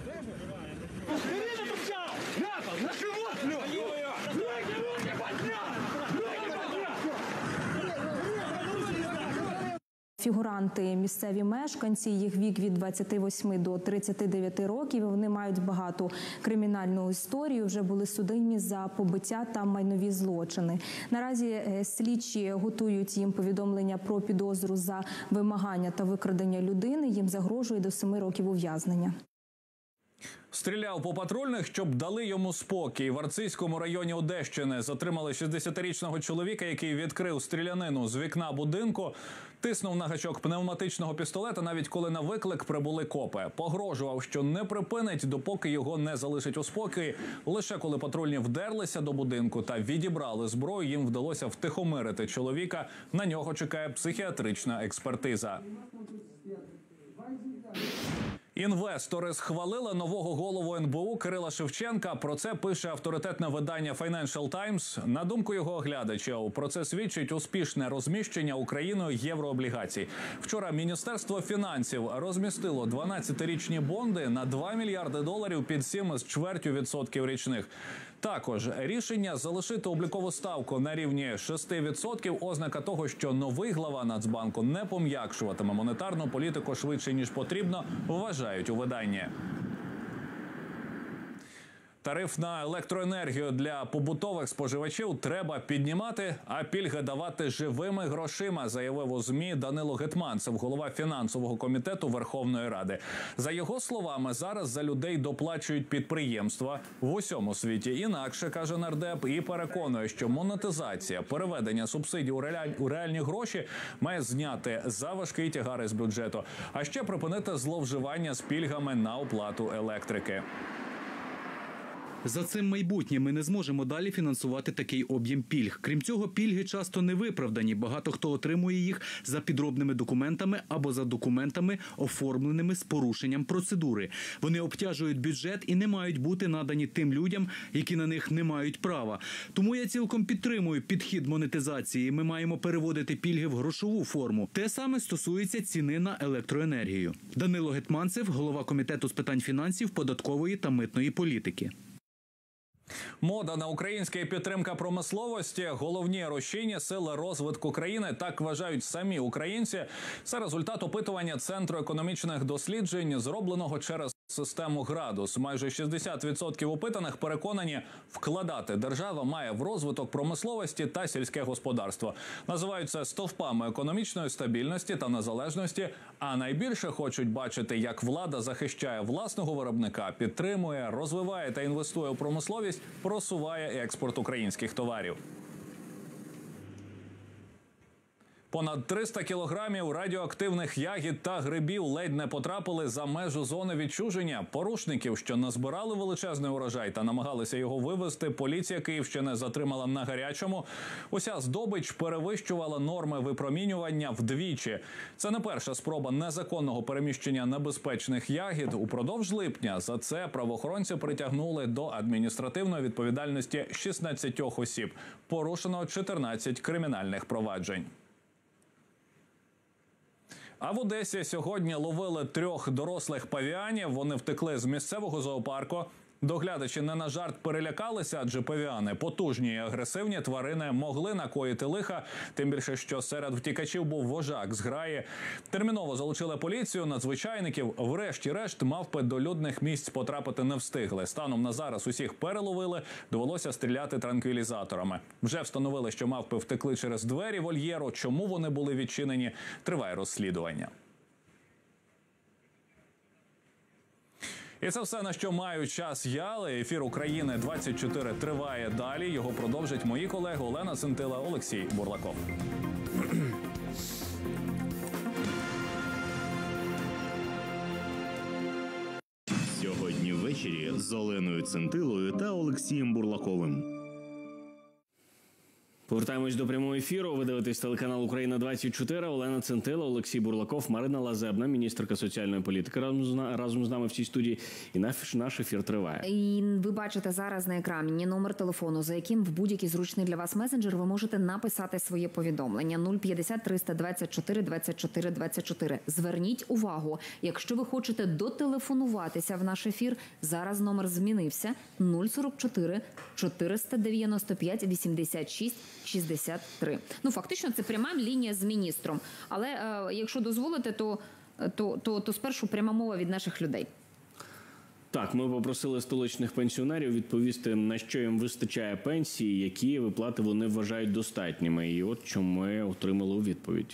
Фігуранти – місцеві мешканці, їх вік від 28 до 39 років. Вони мають багату кримінальну історію, вже були судимі за побиття та майнові злочини. Наразі слідчі готують їм повідомлення про підозру за вимагання та викрадення людини. Їм загрожує до 7 років ув'язнення. Стріляв по патрульних, щоб дали йому спокій. В Арцизькому районі Одещини затримали 60-річного чоловіка, який відкрив стрілянину з вікна будинку, тиснув на гачок пневматичного пістолета, навіть коли на виклик прибули копи. Погрожував, що не припинить, допоки його не залишить у спокої. Лише коли патрульні вдерлися до будинку та відібрали зброю, їм вдалося втихомирити чоловіка. На нього чекає психіатрична експертиза. Інвестори схвалили нового голову НБУ Кирила Шевченка. Про це пише авторитетне видання Financial Times. На думку його оглядачів, про це свідчить успішне розміщення Україною єврооблігацій. Вчора Міністерство фінансів розмістило 12-річні бонди на 2 мільярди доларів під 7,25% річних. Також рішення залишити облікову ставку на рівні 6% – ознака того, що новий глава Нацбанку не пом'якшуватиме монетарну політику швидше, ніж потрібно, вважають у виданні. Тариф на електроенергію для побутових споживачів треба піднімати, а пільги давати живими грошима, заявив у ЗМІ Данило Гетманцев, голова фінансового комітету Верховної Ради. За його словами, зараз за людей доплачують підприємства в усьому світі. Інакше, каже нардеп, і переконує, що монетизація, переведення субсидій у реальні гроші має зняти заважкий тягар із бюджету, а ще припинити зловживання з пільгами на оплату електрики. За цим майбутнє ми не зможемо далі фінансувати такий об'єм пільг. Крім цього, пільги часто не виправдані. Багато хто отримує їх за підробними документами або за документами, оформленими з порушенням процедури. Вони обтяжують бюджет і не мають бути надані тим людям, які на них не мають права. Тому я цілком підтримую підхід монетизації. Ми маємо переводити пільги в грошову форму. Те саме стосується ціни на електроенергію. Данило Гетманцев, голова Комітету з питань фінансів, податкової та митної політики. Мода на українське і підтримка промисловості – головні рушійні сили розвитку країни, так вважають самі українці. Це результат опитування Центру економічних досліджень, зробленого через систему «Градус». Майже 60% опитаних переконані, вкладати держава має в розвиток промисловості та сільське господарство. Називають це стовпами економічної стабільності та незалежності, а найбільше хочуть бачити, як влада захищає власного виробника, підтримує, розвиває та інвестує у промисловість, просуває експорт українських товарів. Понад 300 кілограмів радіоактивних ягід та грибів ледь не потрапили за межу зони відчуження. Порушників, що назбирали величезний урожай та намагалися його вивезти, поліція Київщини затримала на гарячому. Уся здобич перевищувала норми випромінювання вдвічі. Це не перша спроба незаконного переміщення небезпечних ягід. Упродовж липня за це правоохоронці притягнули до адміністративної відповідальності 16 осіб. Порушено 14 кримінальних проваджень. А в Одесі сьогодні ловили 3 дорослих павіанів. Вони втекли з місцевого зоопарку. Доглядачі не на жарт перелякалися, адже павіани – потужні і агресивні тварини, могли накоїти лиха. Тим більше, що серед втікачів був вожак зграї. Терміново залучили поліцію, надзвичайників. Врешті-решт мавпи до людних місць потрапити не встигли. Станом на зараз усіх переловили, довелося стріляти транквілізаторами. Вже встановили, що мавпи втекли через двері вольєру. Чому вони були відчинені – триває розслідування. І це все, на що маю час я, але ефір «України-24» триває далі. Його продовжать мої колеги Олена Сентила, Олексій Бурлаков. ввечері з Оленою Центилою та Олексієм Бурлаковим. Повертаємось до прямого ефіру. Ви дивитесь телеканал «Україна-24». Олена Центила, Олексій Бурлаков, Марина Лазебна, міністерка соціальної політики, разом з нами в цій студії. І наш ефір триває. І ви бачите зараз на екрані номер телефону, за яким в будь-який зручний для вас месенджер ви можете написати своє повідомлення. 050 324 24 24. Зверніть увагу, якщо ви хочете дотелефонуватися в наш ефір, зараз номер змінився. 044 495 86 63. Ну, фактично, це пряма лінія з міністром. Але якщо дозволите, то спершу пряма мова від наших людей. Так, ми попросили столичних пенсіонерів відповісти, на що їм вистачає пенсії, які виплати вони вважають достатніми. І от що ми отримали у відповідь.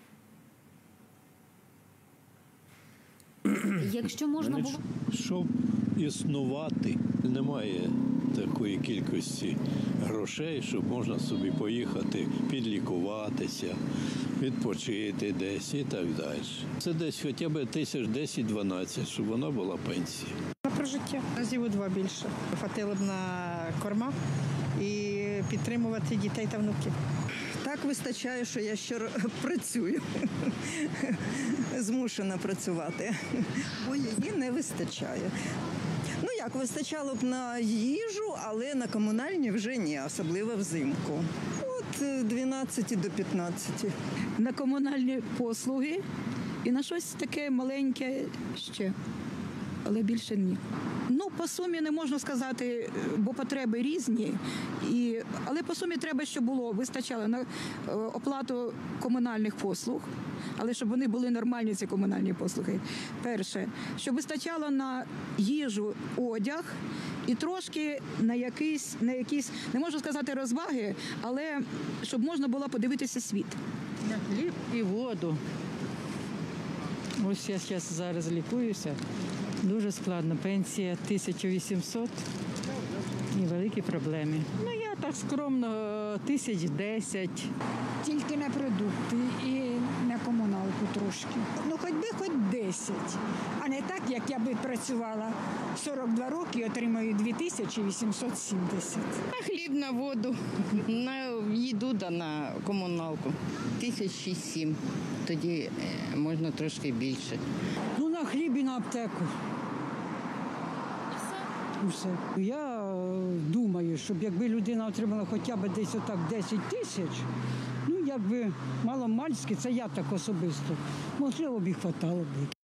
Якщо можна було... Щоб існувати, немає такої кількості грошей, щоб можна собі поїхати, підлікуватися, відпочити десь і так далі. Це десь хоча б 1010-12, щоб вона була пенсія. На прожиття. Разів у 2 більше. Хватило б на корма і підтримувати дітей та внуків. Так вистачає, що я ще працюю. Змушена працювати. Бо її не вистачає. Ну як, вистачало б на їжу, але на комунальні вже ні, особливо взимку. От 12 до 15. На комунальні послуги і на щось таке маленьке ще, але більше ні. Ну, по сумі не можна сказати, бо потреби різні, але по сумі треба, щоб вистачало на оплату комунальних послуг, але щоб вони були нормальні, ці комунальні послуги. Перше, щоб вистачало на їжу, одяг і трошки на якісь, не можу сказати розваги, але щоб можна було подивитися світ. На хліб і воду. Ось я зараз лікуюся. Дуже складно. Пенсія 1800 і великі проблеми. Ну, я так скромно 1010. Тільки на продукти і на комуналку трошки. Ну, хоч 10. А не так, як я би працювала 42 роки і отримую 2870. На хліб, на воду, на їду та на комуналку. 1006-7. Тоді можна трошки більше. Ну, на хліб і на аптеку. Все. Я думаю, щоб якби людина отримала хоча б десь отак 10 тисяч, ну, якби маломальськи, це я так особисто, можливо, б і хватало б.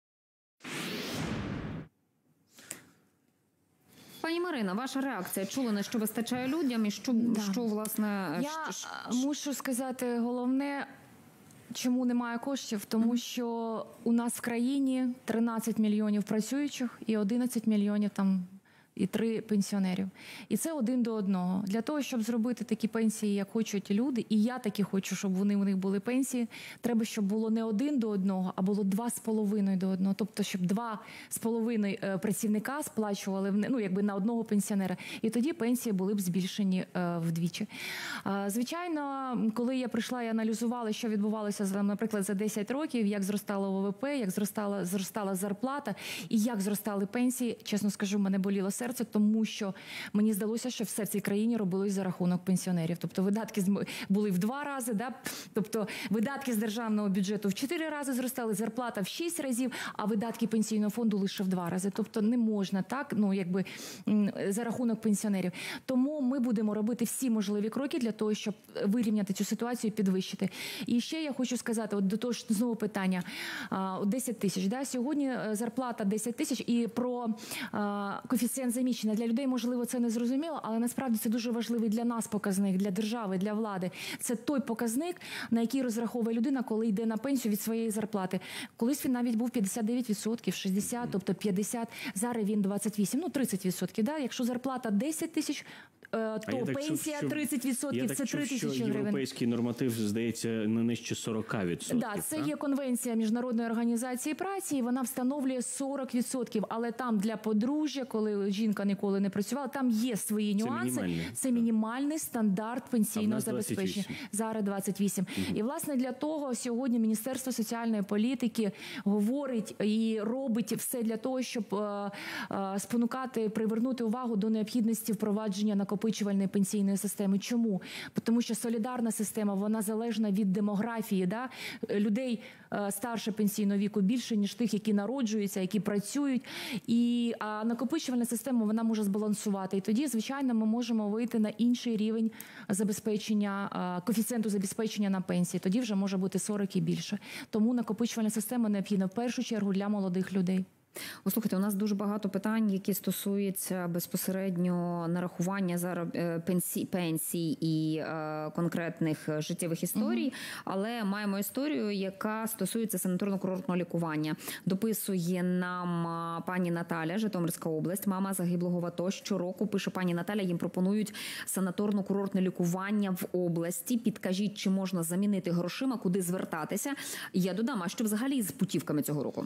Пані Марино, ваша реакція? Чули, на що вистачає людям і що власне... Я мушу сказати головне, чому немає коштів, тому що у нас в країні 13 мільйонів працюючих і 11 мільйонів там і 3 пенсіонерів. І це 1 до 1. Для того, щоб зробити такі пенсії, як хочуть люди, і я таки хочу, щоб у них були пенсії, треба, щоб було не 1 до 1, а було 2,5 до 1. Тобто, щоб 2,5 працівника сплачували на одного пенсіонера. І тоді пенсії були б збільшені вдвічі. Звичайно, коли я прийшла і аналізувала, що відбувалося, наприклад, за 10 років, як зростало ВВП, як зростала зарплата і як зростали пенсії, чесно скажу, мене боліло серце, тому що мені здалося, що все в цій країні робилось за рахунок пенсіонерів. Тобто видатки були в 2 рази, тобто видатки з державного бюджету в 4 рази зростали, зарплата в 6 разів, а видатки пенсійного фонду лише в 2 рази. Тобто не можна так, за рахунок пенсіонерів. Тому ми будемо робити всі можливі кроки для того, щоб вирівняти цю ситуацію і підвищити. І ще я хочу сказати, до того ж знову питання, 10 тисяч. Сьогодні зарплата 10 тисяч і про коефіцієнт заміщення. Для людей, можливо, це не зрозуміло, але насправді це дуже важливий для нас показник, для держави, для влади. Це той показник, на який розраховує людина, коли йде на пенсію від своєї зарплати. Колись він навіть був 59%, 60%, тобто 50%, зараз він 28%, 30%. Якщо зарплата 10 тисяч, то пенсія 30%, це 3 тисячі гривень. Європейський норматив, здається, не нижче 40%. Це є конвенція Міжнародної організації праці, і вона встановлює 40%. Але там для подружжя, коли жінка ніколи не працювала. Там є свої нюанси. Це мінімальний стандарт пенсійного забезпечення. Зараз 28. І, власне, для того сьогодні Міністерство соціальної політики говорить і робить все для того, щоб спонукати, привернути увагу до необхідності впровадження накопичувальної пенсійної системи. Чому? Тому що солідарна система, вона залежна від демографії. Да? Людей старше пенсійного віку більше, ніж тих, які народжуються, які працюють. І накопичувальна система, вона може збалансувати. І тоді, звичайно, ми можемо вийти на інший рівень забезпечення, коефіцієнту забезпечення на пенсії. Тоді вже може бути 40 і більше. Тому накопичувальна система необхідна в першу чергу для молодих людей. Слухайте, у нас дуже багато питань, які стосуються безпосередньо нарахування пенсій і конкретних життєвих історій, але маємо історію, яка стосується санаторно-курортного лікування. Дописує нам пані Наталя, Житомирська область, мама загиблого в АТО. Щороку, пише пані Наталя, їм пропонують санаторно-курортне лікування в області. Підкажіть, чи можна замінити грошима, куди звертатися? Я додам, а що взагалі з путівками цього року?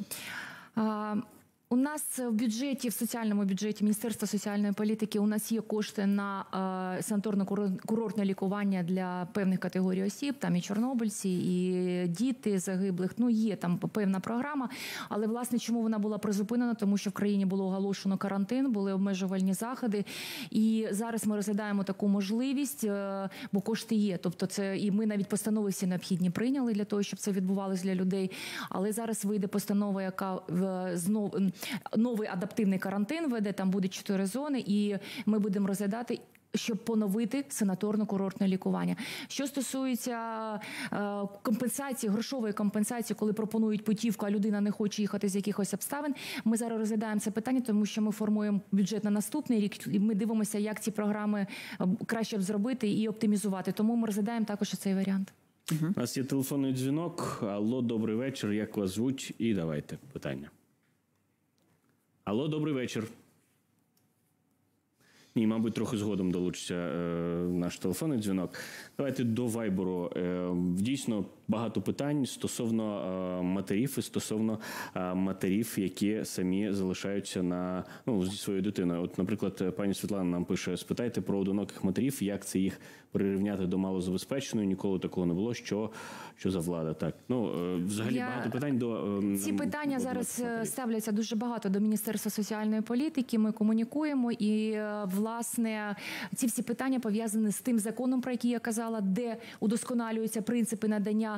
У нас в бюджеті, в соціальному бюджеті Міністерства соціальної політики у нас є кошти на санаторно-курортне лікування для певних категорій осіб, там і чорнобильці, і діти загиблих, є там певна програма, але, власне, чому вона була призупинена? Тому що в країні було оголошено карантин, були обмежувальні заходи, і зараз ми розглядаємо таку можливість, бо кошти є, тобто це, і ми навіть постанови всі необхідні прийняли для того, щоб це відбувалося для людей, але зараз вийде постанова, яка знову новий адаптивний карантин веде, там буде 4 зони, і ми будемо розглядати, щоб поновити санаторно-курортне лікування. Що стосується компенсації, грошової компенсації, коли пропонують путівку, а людина не хоче їхати з якихось обставин, ми зараз розглядаємо це питання, тому що ми формуємо бюджет на наступний рік, і ми дивимося, як ці програми краще б зробити і оптимізувати. Тому ми розглядаємо також цей варіант. У нас є телефонний дзвінок. Алло, добрий вечір, як вас звуть? І давайте питання. Алло, добрий вечір. Ні, мабуть, трохи згодом долучиться наш телефонний дзвінок. Давайте до Вайберу. Дійсно, багато питань стосовно матерів і стосовно матерів, які самі залишаються зі своєю дитиною. От, наприклад, пані Світлана нам пише: спитайте про одиноких матерів, як це їх прирівняти до малозабезпеченої, ніколи такого не було, що за влада. Так, взагалі багато питань до ці питання зараз матерів ставляться дуже багато до Міністерства соціальної політики, ми комунікуємо, і, власне, ці всі питання пов'язані з тим законом, про який я казала, де удосконалюються принципи надання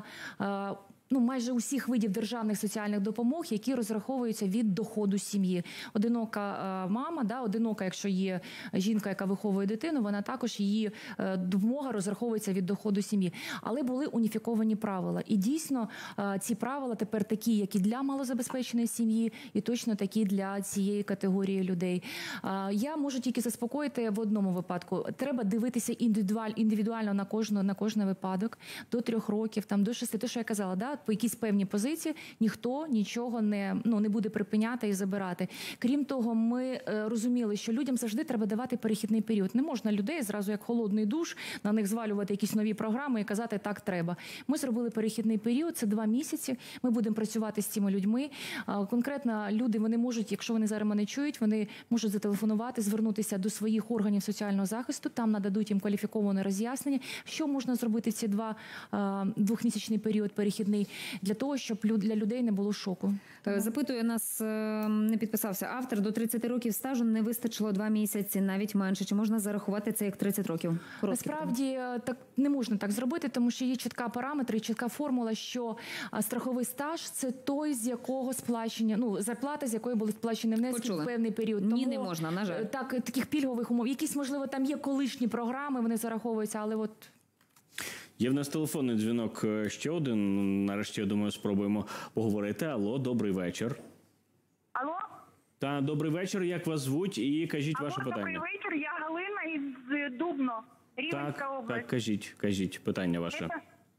майже усіх видів державних соціальних допомог, які розраховуються від доходу сім'ї. Одинока мама, одинока, якщо є жінка, яка виховує дитину, вона також, її допомога розраховується від доходу сім'ї. Але були уніфіковані правила. І дійсно ці правила тепер такі, як і для малозабезпеченої сім'ї, і точно такі для цієї категорії людей. Я можу тільки заспокоїти в одному випадку. Треба дивитися індивідуально на кожний випадок. До 3 років, до 6, те, що я казала, по якісь певні позиції ніхто нічого не буде припиняти і забирати. Крім того, ми розуміли, що людям завжди треба давати перехідний період. Не можна людей зразу, як холодний душ, на них звалювати якісь нові програми і казати, так треба. Ми зробили перехідний період, це 2 місяці. Ми будемо працювати з цими людьми. Конкретно люди, вони можуть, якщо вони зараз мене чують, вони можуть зателефонувати, звернутися до своїх органів соціального захисту, там нададуть їм кваліфіковане роз'яснення, що можна зробити ці 2-місячний період перехідний, для того, щоб для людей не було шоку. Запитує нас, не підписався автор, до 30 років стажу не вистачило 2 місяці, навіть менше. Чи можна зарахувати це як 30 років? Насправді, так не можна так зробити, тому що є чітка параметри, чітка формула, що страховий стаж – це той, з якого сплачення, зарплата, з якої були сплачені внески в певний період. Ні, не можна, на жаль. Таких пільгових умов. Якісь, можливо, там є колишні програми, вони зараховуються, але Є в нас телефонний дзвінок ще один. Нарешті, я думаю, спробуємо поговорити. Алло, добрий вечір. Алло? Та, добрий вечір. Як вас звуть? І кажіть ваше питання. Добрий вечір. Я Галина із Дубно, Рівненська область. Так, кажіть питання ваше.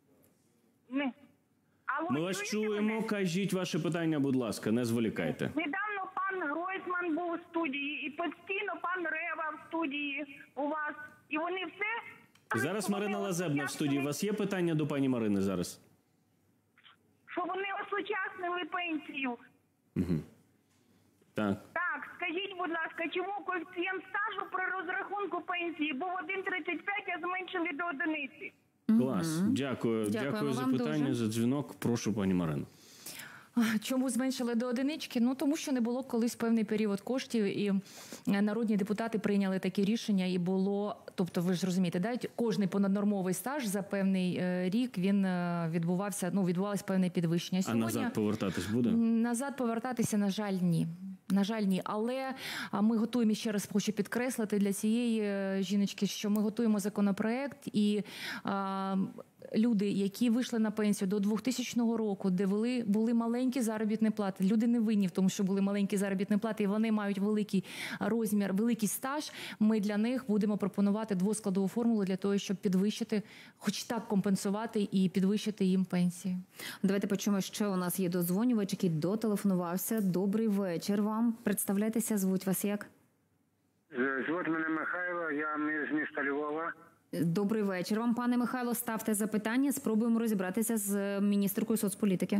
Алло, ми вас чуємо. Кажіть ваше питання, будь ласка, не зволікайте. Недавно пан Гройсман був у студії, і постійно пан Рева в студії у вас. І вони все... Зараз Марина Лазебна в студії. У вас є питання до пані Марини зараз? Що вони осучаснили пенсію. Так. Так, скажіть, будь ласка, ласка, чому коефіцієнт стажу при розрахунку пенсії був 1,35, а зменшили до 1? Клас. Дякую за питання, за дзвінок. Прошу, пані Марино. Чому зменшили до 1? Ну, тому що не було колись певний період коштів, і народні депутати прийняли такі рішення, і було, тобто ви ж розумієте, да, кожний понаднормовий стаж за певний рік, він відбувалось певне підвищення. А назад повертатись буде? Назад повертатися, на жаль, ні. На жаль, ні. Але ми готуємо, ще раз хочу підкреслити для цієї жіночки, що ми готуємо законопроект, і люди, які вийшли на пенсію до 2000 року, де були маленькі заробітні плати, люди не винні в тому, що були маленькі заробітні плати, і вони мають великий розмір, великий стаж, ми для них будемо пропонувати двоскладову формулу для того, щоб підвищити, хоч так компенсувати і підвищити їм пенсії. Давайте почуємо, що у нас є додзвонювач, який дотелефонувався. Добрий вечір вам. Представляйтеся, звуть вас як? Звуть мене Михайло, я з міста Львова. Добрий вечір вам, пане Михайло. Ставте запитання, спробуємо розібратися з міністеркою соцполітики.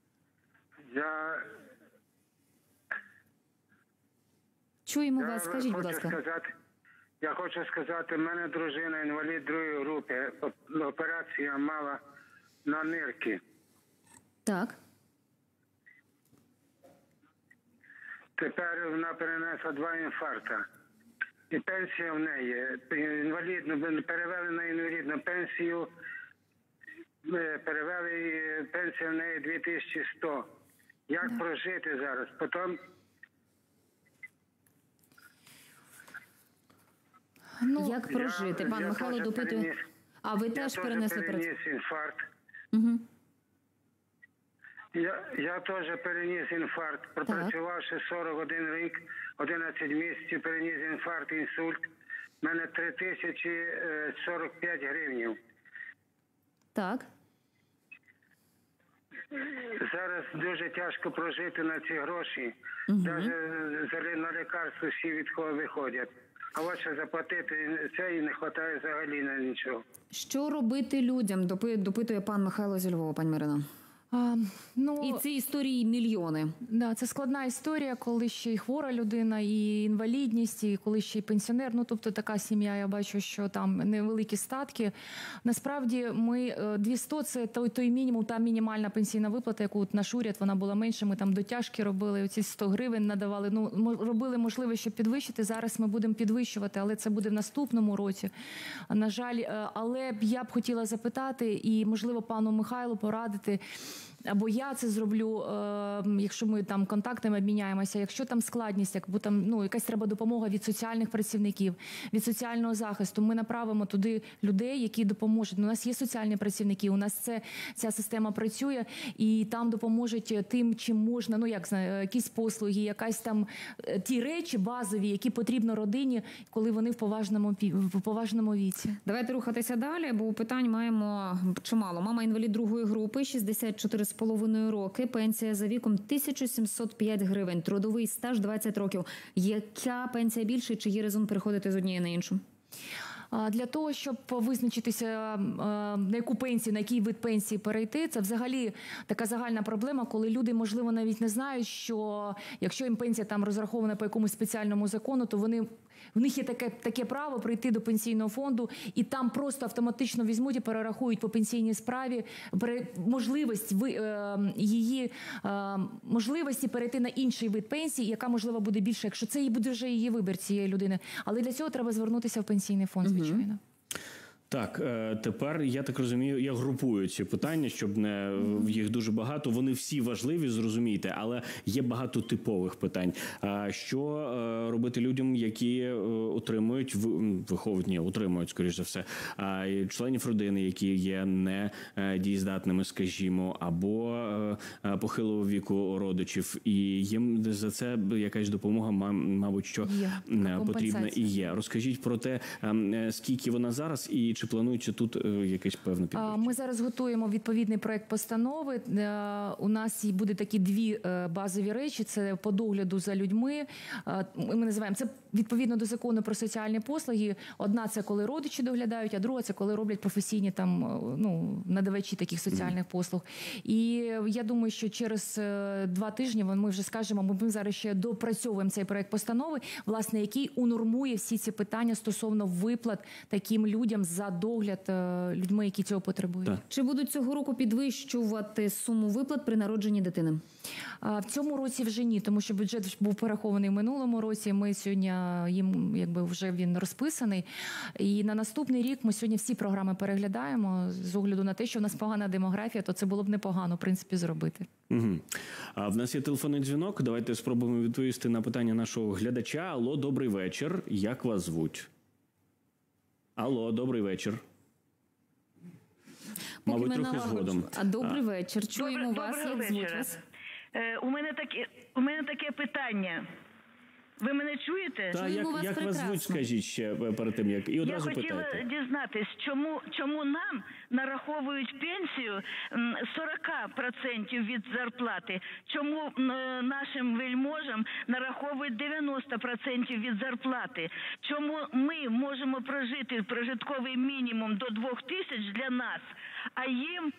Чуємо вас, скажіть, будь ласка. Я хочу сказати, в мене дружина інвалід другої групи, операція мала на нирки. Так. Тепер вона перенесла 2 інфаркта. І пенсія в неї. Перевели на інвалідну пенсію, пенсія в неї 2100. Як прожити зараз? Потім... Як прожити? Пан Михайло допитує. А ви теж перенесли інфаркт. Угу. Я теж переніс інфаркт, пропрацювавши 41 рік, 11 місяців, переніс інфаркт, інсульт. У мене 3045 гривень. Так. Зараз дуже тяжко прожити на ці гроші. Навіть на лікарство всі виходять. А от ще заплатити це і не вистачає взагалі на нічого. Що робити людям, допитує пан Михайло зі Львова, пані Марино? І ці історії мільйони. Да, це складна історія, коли ще й хвора людина, і інвалідність, і коли ще й пенсіонер. Ну, тобто така сім'я, я бачу, що там невеликі статки. Насправді, ми 200 – це той мінімум, та мінімальна пенсійна виплата, яку наш уряд, вона була менше. Ми там дотяжки робили, оці 100 гривень надавали. Ну, робили можливо, щоб підвищити. Зараз ми будемо підвищувати, але це буде в наступному році. На жаль, але я б хотіла запитати і, можливо, пану Михайлу порадити, або я це зроблю, якщо ми там контактами обміняємося, якщо там складність, або там якась треба допомога від соціальних працівників, від соціального захисту, ми направимо туди людей, які допоможуть. У нас є соціальні працівники, у нас ця система працює, і там допоможуть тим, чим можна, якісь послуги, якась там ті речі базові, які потрібно родині, коли вони в поважному віці. Давайте рухатися далі, бо питань маємо чимало. Мама інвалід другої групи, 64,5 роки, пенсія за віком 1705 гривень, трудовий стаж 20 років. Яка пенсія більше, чи є резон переходити з однієї на іншу? Для того, щоб визначитися, на яку пенсію, на який вид пенсії перейти, це взагалі така загальна проблема, коли люди, можливо, навіть не знають, що якщо їм пенсія там розрахована по якомусь спеціальному закону, то в них є таке право прийти до пенсійного фонду, і там просто автоматично візьмуть і перерахують по пенсійній справі можливості перейти на інший вид пенсії, яка, можливо, буде більше, якщо це буде вже її вибір цієї людини. Але для цього треба звернутися в пенсійний фонд, звичайно. Так, тепер, я так розумію, я групую ці питання, щоб їх дуже багато. Вони всі важливі, зрозумійте, але є багато типових питань. Що робити людям, які утримують, скоріш за все, членів родини, які є недієздатними, скажімо, або похилого віку родичів, і їм за це якась допомога, мабуть, що потрібна і є. Розкажіть про те, скільки вона зараз, і чи планується тут якесь певне підвищення? Ми зараз готуємо відповідний проект постанови. У нас буде такі дві базові речі. Це по догляду за людьми. Ми називаємо це відповідно до закону про соціальні послуги. Одна – це коли родичі доглядають, а друга – це коли роблять професійні надавачі таких соціальних послуг. І я думаю, що через 2 тижні ми вже скажемо, ми зараз ще допрацьовуємо цей проект постанови, власне, який унормує всі ці питання стосовно виплат таким людям за догляд людьми, які цього потребують. Так. Чи будуть цього року підвищувати суму виплат при народженні дитини? В цьому році вже ні, тому що бюджет був порахований в минулому році. Ми сьогодні їм вже він розписаний. І на наступний рік ми сьогодні всі програми переглядаємо з огляду на те, що в нас погана демографія, то це було б непогано, в принципі, зробити. Угу. А в нас є телефонний дзвінок. Давайте спробуємо відповісти на питання нашого глядача. Алло, добрий вечір. Як вас звуть? Алло, добрий вечір. Мабуть, трохи згодом. Добрий вечір. Чуємо вас. Як звуть вас? У мене таке питання. Ви мене чуєте? Як вас звуть, скажіть ще перед тим, як і одразу питайте. Я хотіла дізнатись, чому нам нараховують пенсію 40% від зарплати, чому нашим вельможам нараховують 90% від зарплати, чому ми можемо прожити прожитковий мінімум до 2000 для нас, а їм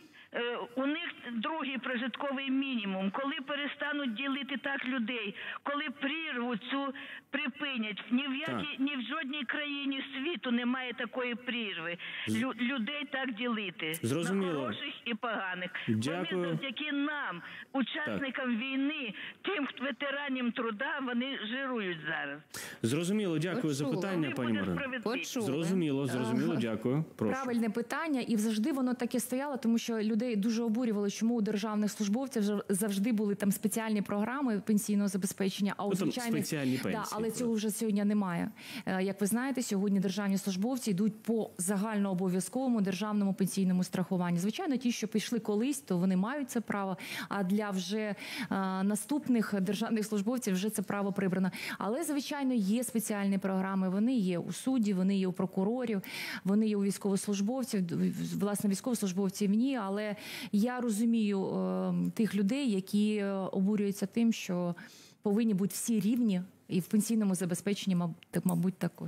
у них другий прожитковий мінімум. Коли перестануть ділити так людей, коли прірву цю припинять, ні в жодній країні світу немає такої прірви. Людей так ділити. Зрозуміло. На хороших і поганих. Дякую. Вони завдяки нам, учасникам війни, тим ветеранам труда, вони жирують зараз. Зрозуміло, дякую за питання, пані Марино. Зрозуміло, дякую. Прошу. Правильне питання, і завжди воно таке стояло, тому що людей дуже обурювало, чому у державних службовців завжди були там спеціальні програми пенсійного забезпечення, а у звичайних спеціальні пенсії. Але цього вже сьогодні немає. Як ви знаєте, сьогодні державні службовці йдуть по загальнообов'язковому державному пенсійному страхуванню. Звичайно, ті, що пішли колись, то вони мають це право, а для вже наступних державних службовців вже це право прибрано. Але, звичайно, є спеціальні програми, вони є у судді, вони є у прокурорів, вони є у військовослужбовців, власне, військовослужбовців ні, але я розумію тих людей, які обурюються тим, що повинні бути всі рівні, і в пенсійному забезпеченні, мабуть, також.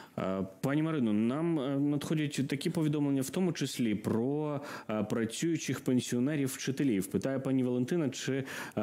Пані Марино, нам надходять такі повідомлення, в тому числі про працюючих пенсіонерів-вчителів. Питає пані Валентина, чи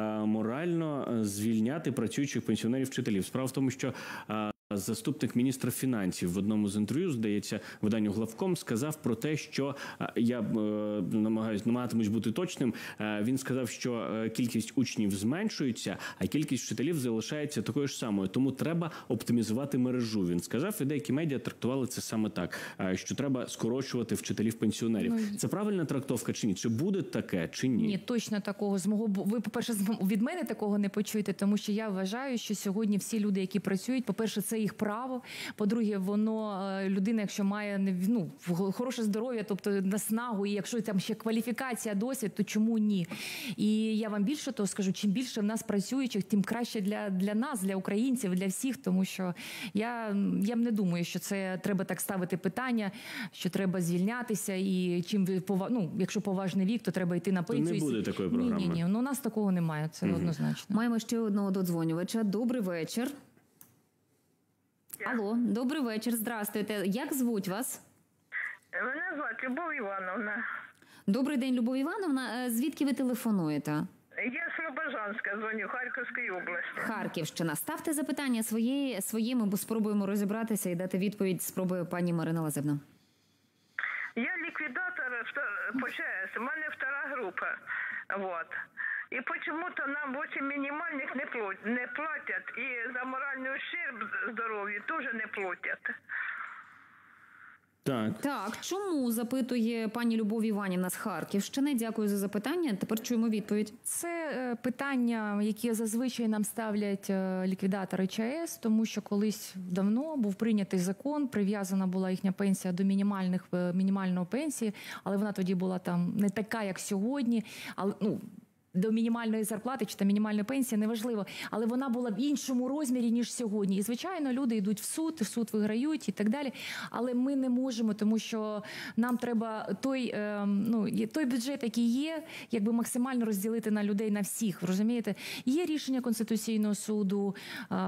морально звільняти працюючих пенсіонерів-вчителів. Справа в тому, що заступник міністра фінансів в одному з інтерв'ю, здається, виданню «Главком», сказав про те, що, я намагатимусь бути точним, він сказав, що кількість учнів зменшується, а кількість вчителів залишається такою ж самою. Тому треба оптимізувати мережу, він сказав, і деякі медіа трактували це саме так, що треба скорочувати вчителів-пенсіонерів. Це правильна трактовка чи ні? Чи буде таке, чи ні? Ні, точно такого. Ви, по-перше, від мене такого не почуєте, тому що я вважаю, що сьогодні всі люди, які працюють, по-перше, це їх право. По-друге, людина, якщо має хороше здоров'я, тобто наснагу, і якщо там ще кваліфікація, досвід, то чому ні? І я вам більше того скажу, чим більше в нас працюючих, тим краще для нас, для українців, для всіх, тому що я не думаю, що це треба так ставити питання, що треба звільнятися, і якщо поважний вік, то треба йти на пенсію. Не буде такої програми. Ні, у нас такого немає, це однозначно. Маємо ще одного додзвонювача. Добрий вечір. Алло, добрий вечір, здрастуйте. Як звуть вас? Мене звати Любов Івановна. Добрий день, Любов Івановна. Звідки ви телефонуєте? Я з Слобожанська дзвоню, Харківської області. Харківщина. Ставте запитання своїми, бо спробуємо розібратися і дати відповідь спробує пані Марина Лазебна. Я ліквідатор по ЧС, у мене 2 група. Вот. И почему-то нам 8 минимальных не платят, и за моральный ущерб здоровью тоже не платят. Так, чому, запитує пані Любов Іванівна з Харківщини. Дякую за запитання. Тепер чуємо відповідь. Це питання, які зазвичай нам ставлять ліквідатори ЧАЕС, тому що колись давно був прийнятий закон, прив'язана була їхня пенсія до мінімальної пенсії, але вона тоді була там не така, як сьогодні. Але, до мінімальної зарплати чи до мінімальної пенсії, неважливо, але вона була в іншому розмірі, ніж сьогодні. І, звичайно, люди йдуть в суд виграють і так далі, але ми не можемо, тому що нам треба той бюджет, який є, якби максимально розділити на людей, на всіх, розумієте? Є рішення Конституційного суду,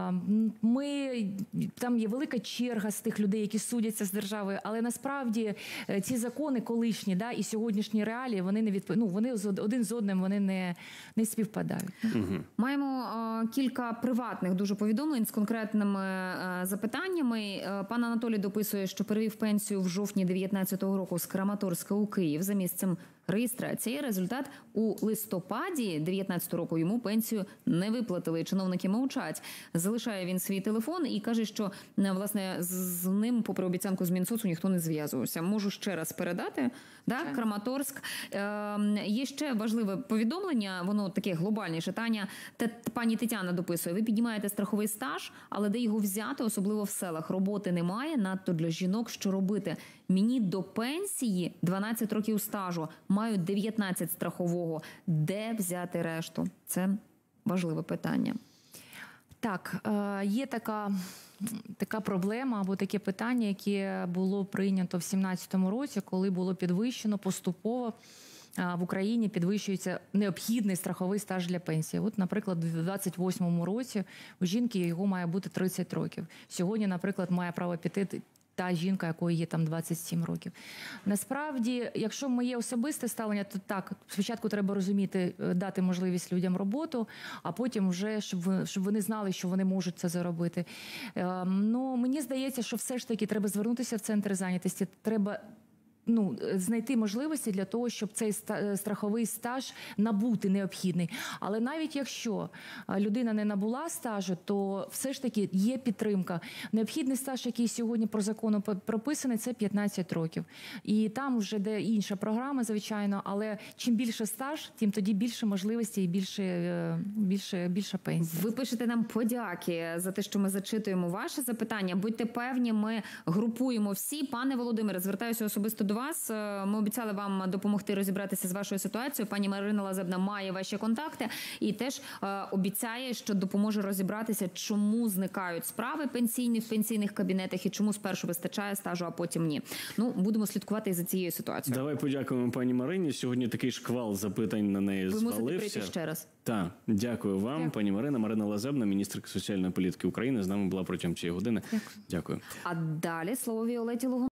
там є велика черга з тих людей, які судяться з державою, але насправді ці закони колишні, і сьогоднішні реалії, вони вони один з одним, вони не співпадають. Маємо кілька приватних дуже повідомлень з конкретними запитаннями. Пан Анатолій дописує, що перевів пенсію в жовтні 2019 року з Краматорська у Київ за місцем реєстрації. Результат – у листопаді 2019 року йому пенсію не виплатили. Чиновники мовчать. Залишає він свій телефон і каже, що, власне, з ним, попри обіцянку з Мінсоцу, ніхто не зв'язувався. Можу ще раз передати. Краматорськ. Є ще важливе повідомлення, воно таке глобальніше. Пані Тетяна дописує, ви піднімаєте страховий стаж, але де його взяти, особливо в селах? Роботи немає, надто для жінок, що робити? Мені до пенсії 12 років стажу, маю 19 страхового. Де взяти решту? Це важливе питання. Так, є така проблема або таке питання, яке було прийнято в 2017 році, коли було підвищено поступово в Україні підвищується необхідний страховий стаж для пенсії. От, наприклад, в 28-му році у жінки його має бути 30 років. Сьогодні, наприклад, має право піти та жінка, якої є там 27 років. Насправді, якщо моє особисте ставлення, то так, спочатку треба розуміти, дати можливість людям роботу, а потім вже, щоб вони знали, що вони можуть це заробити. Мені здається, що все ж таки треба звернутися в центр зайнятості, треба знайти можливості для того, щоб цей страховий стаж набути необхідний. Але навіть якщо людина не набула стажу, то все ж таки є підтримка. Необхідний стаж, який сьогодні по закону прописаний, це 15 років. І там вже де інша програма, звичайно, але чим більше стаж, тим тоді більше можливостей і більша пенсія. Ви пишете нам подяки за те, що ми зачитуємо ваше запитання. Будьте певні, ми групуємо всі. Пане Володимире, звертаюся особисто до вас. Ми обіцяли вам допомогти розібратися з вашою ситуацією. Пані Марина Лазебна має ваші контакти і теж обіцяє, що допоможе розібратися, чому зникають справи пенсійні в пенсійних кабінетах і чому спершу вистачає стажу, а потім ні. Будемо слідкувати і за цією ситуацією. Давай подякуємо пані Марині. Сьогодні такий шквал запитань на неї звалився. Ви мусите прийти ще раз. Так, дякую вам, пані Марина. Марина Лазебна, міністерка соціальної політики України, з нами була протягом цієї години. Дякую. А далі слово Віолетті Логунов.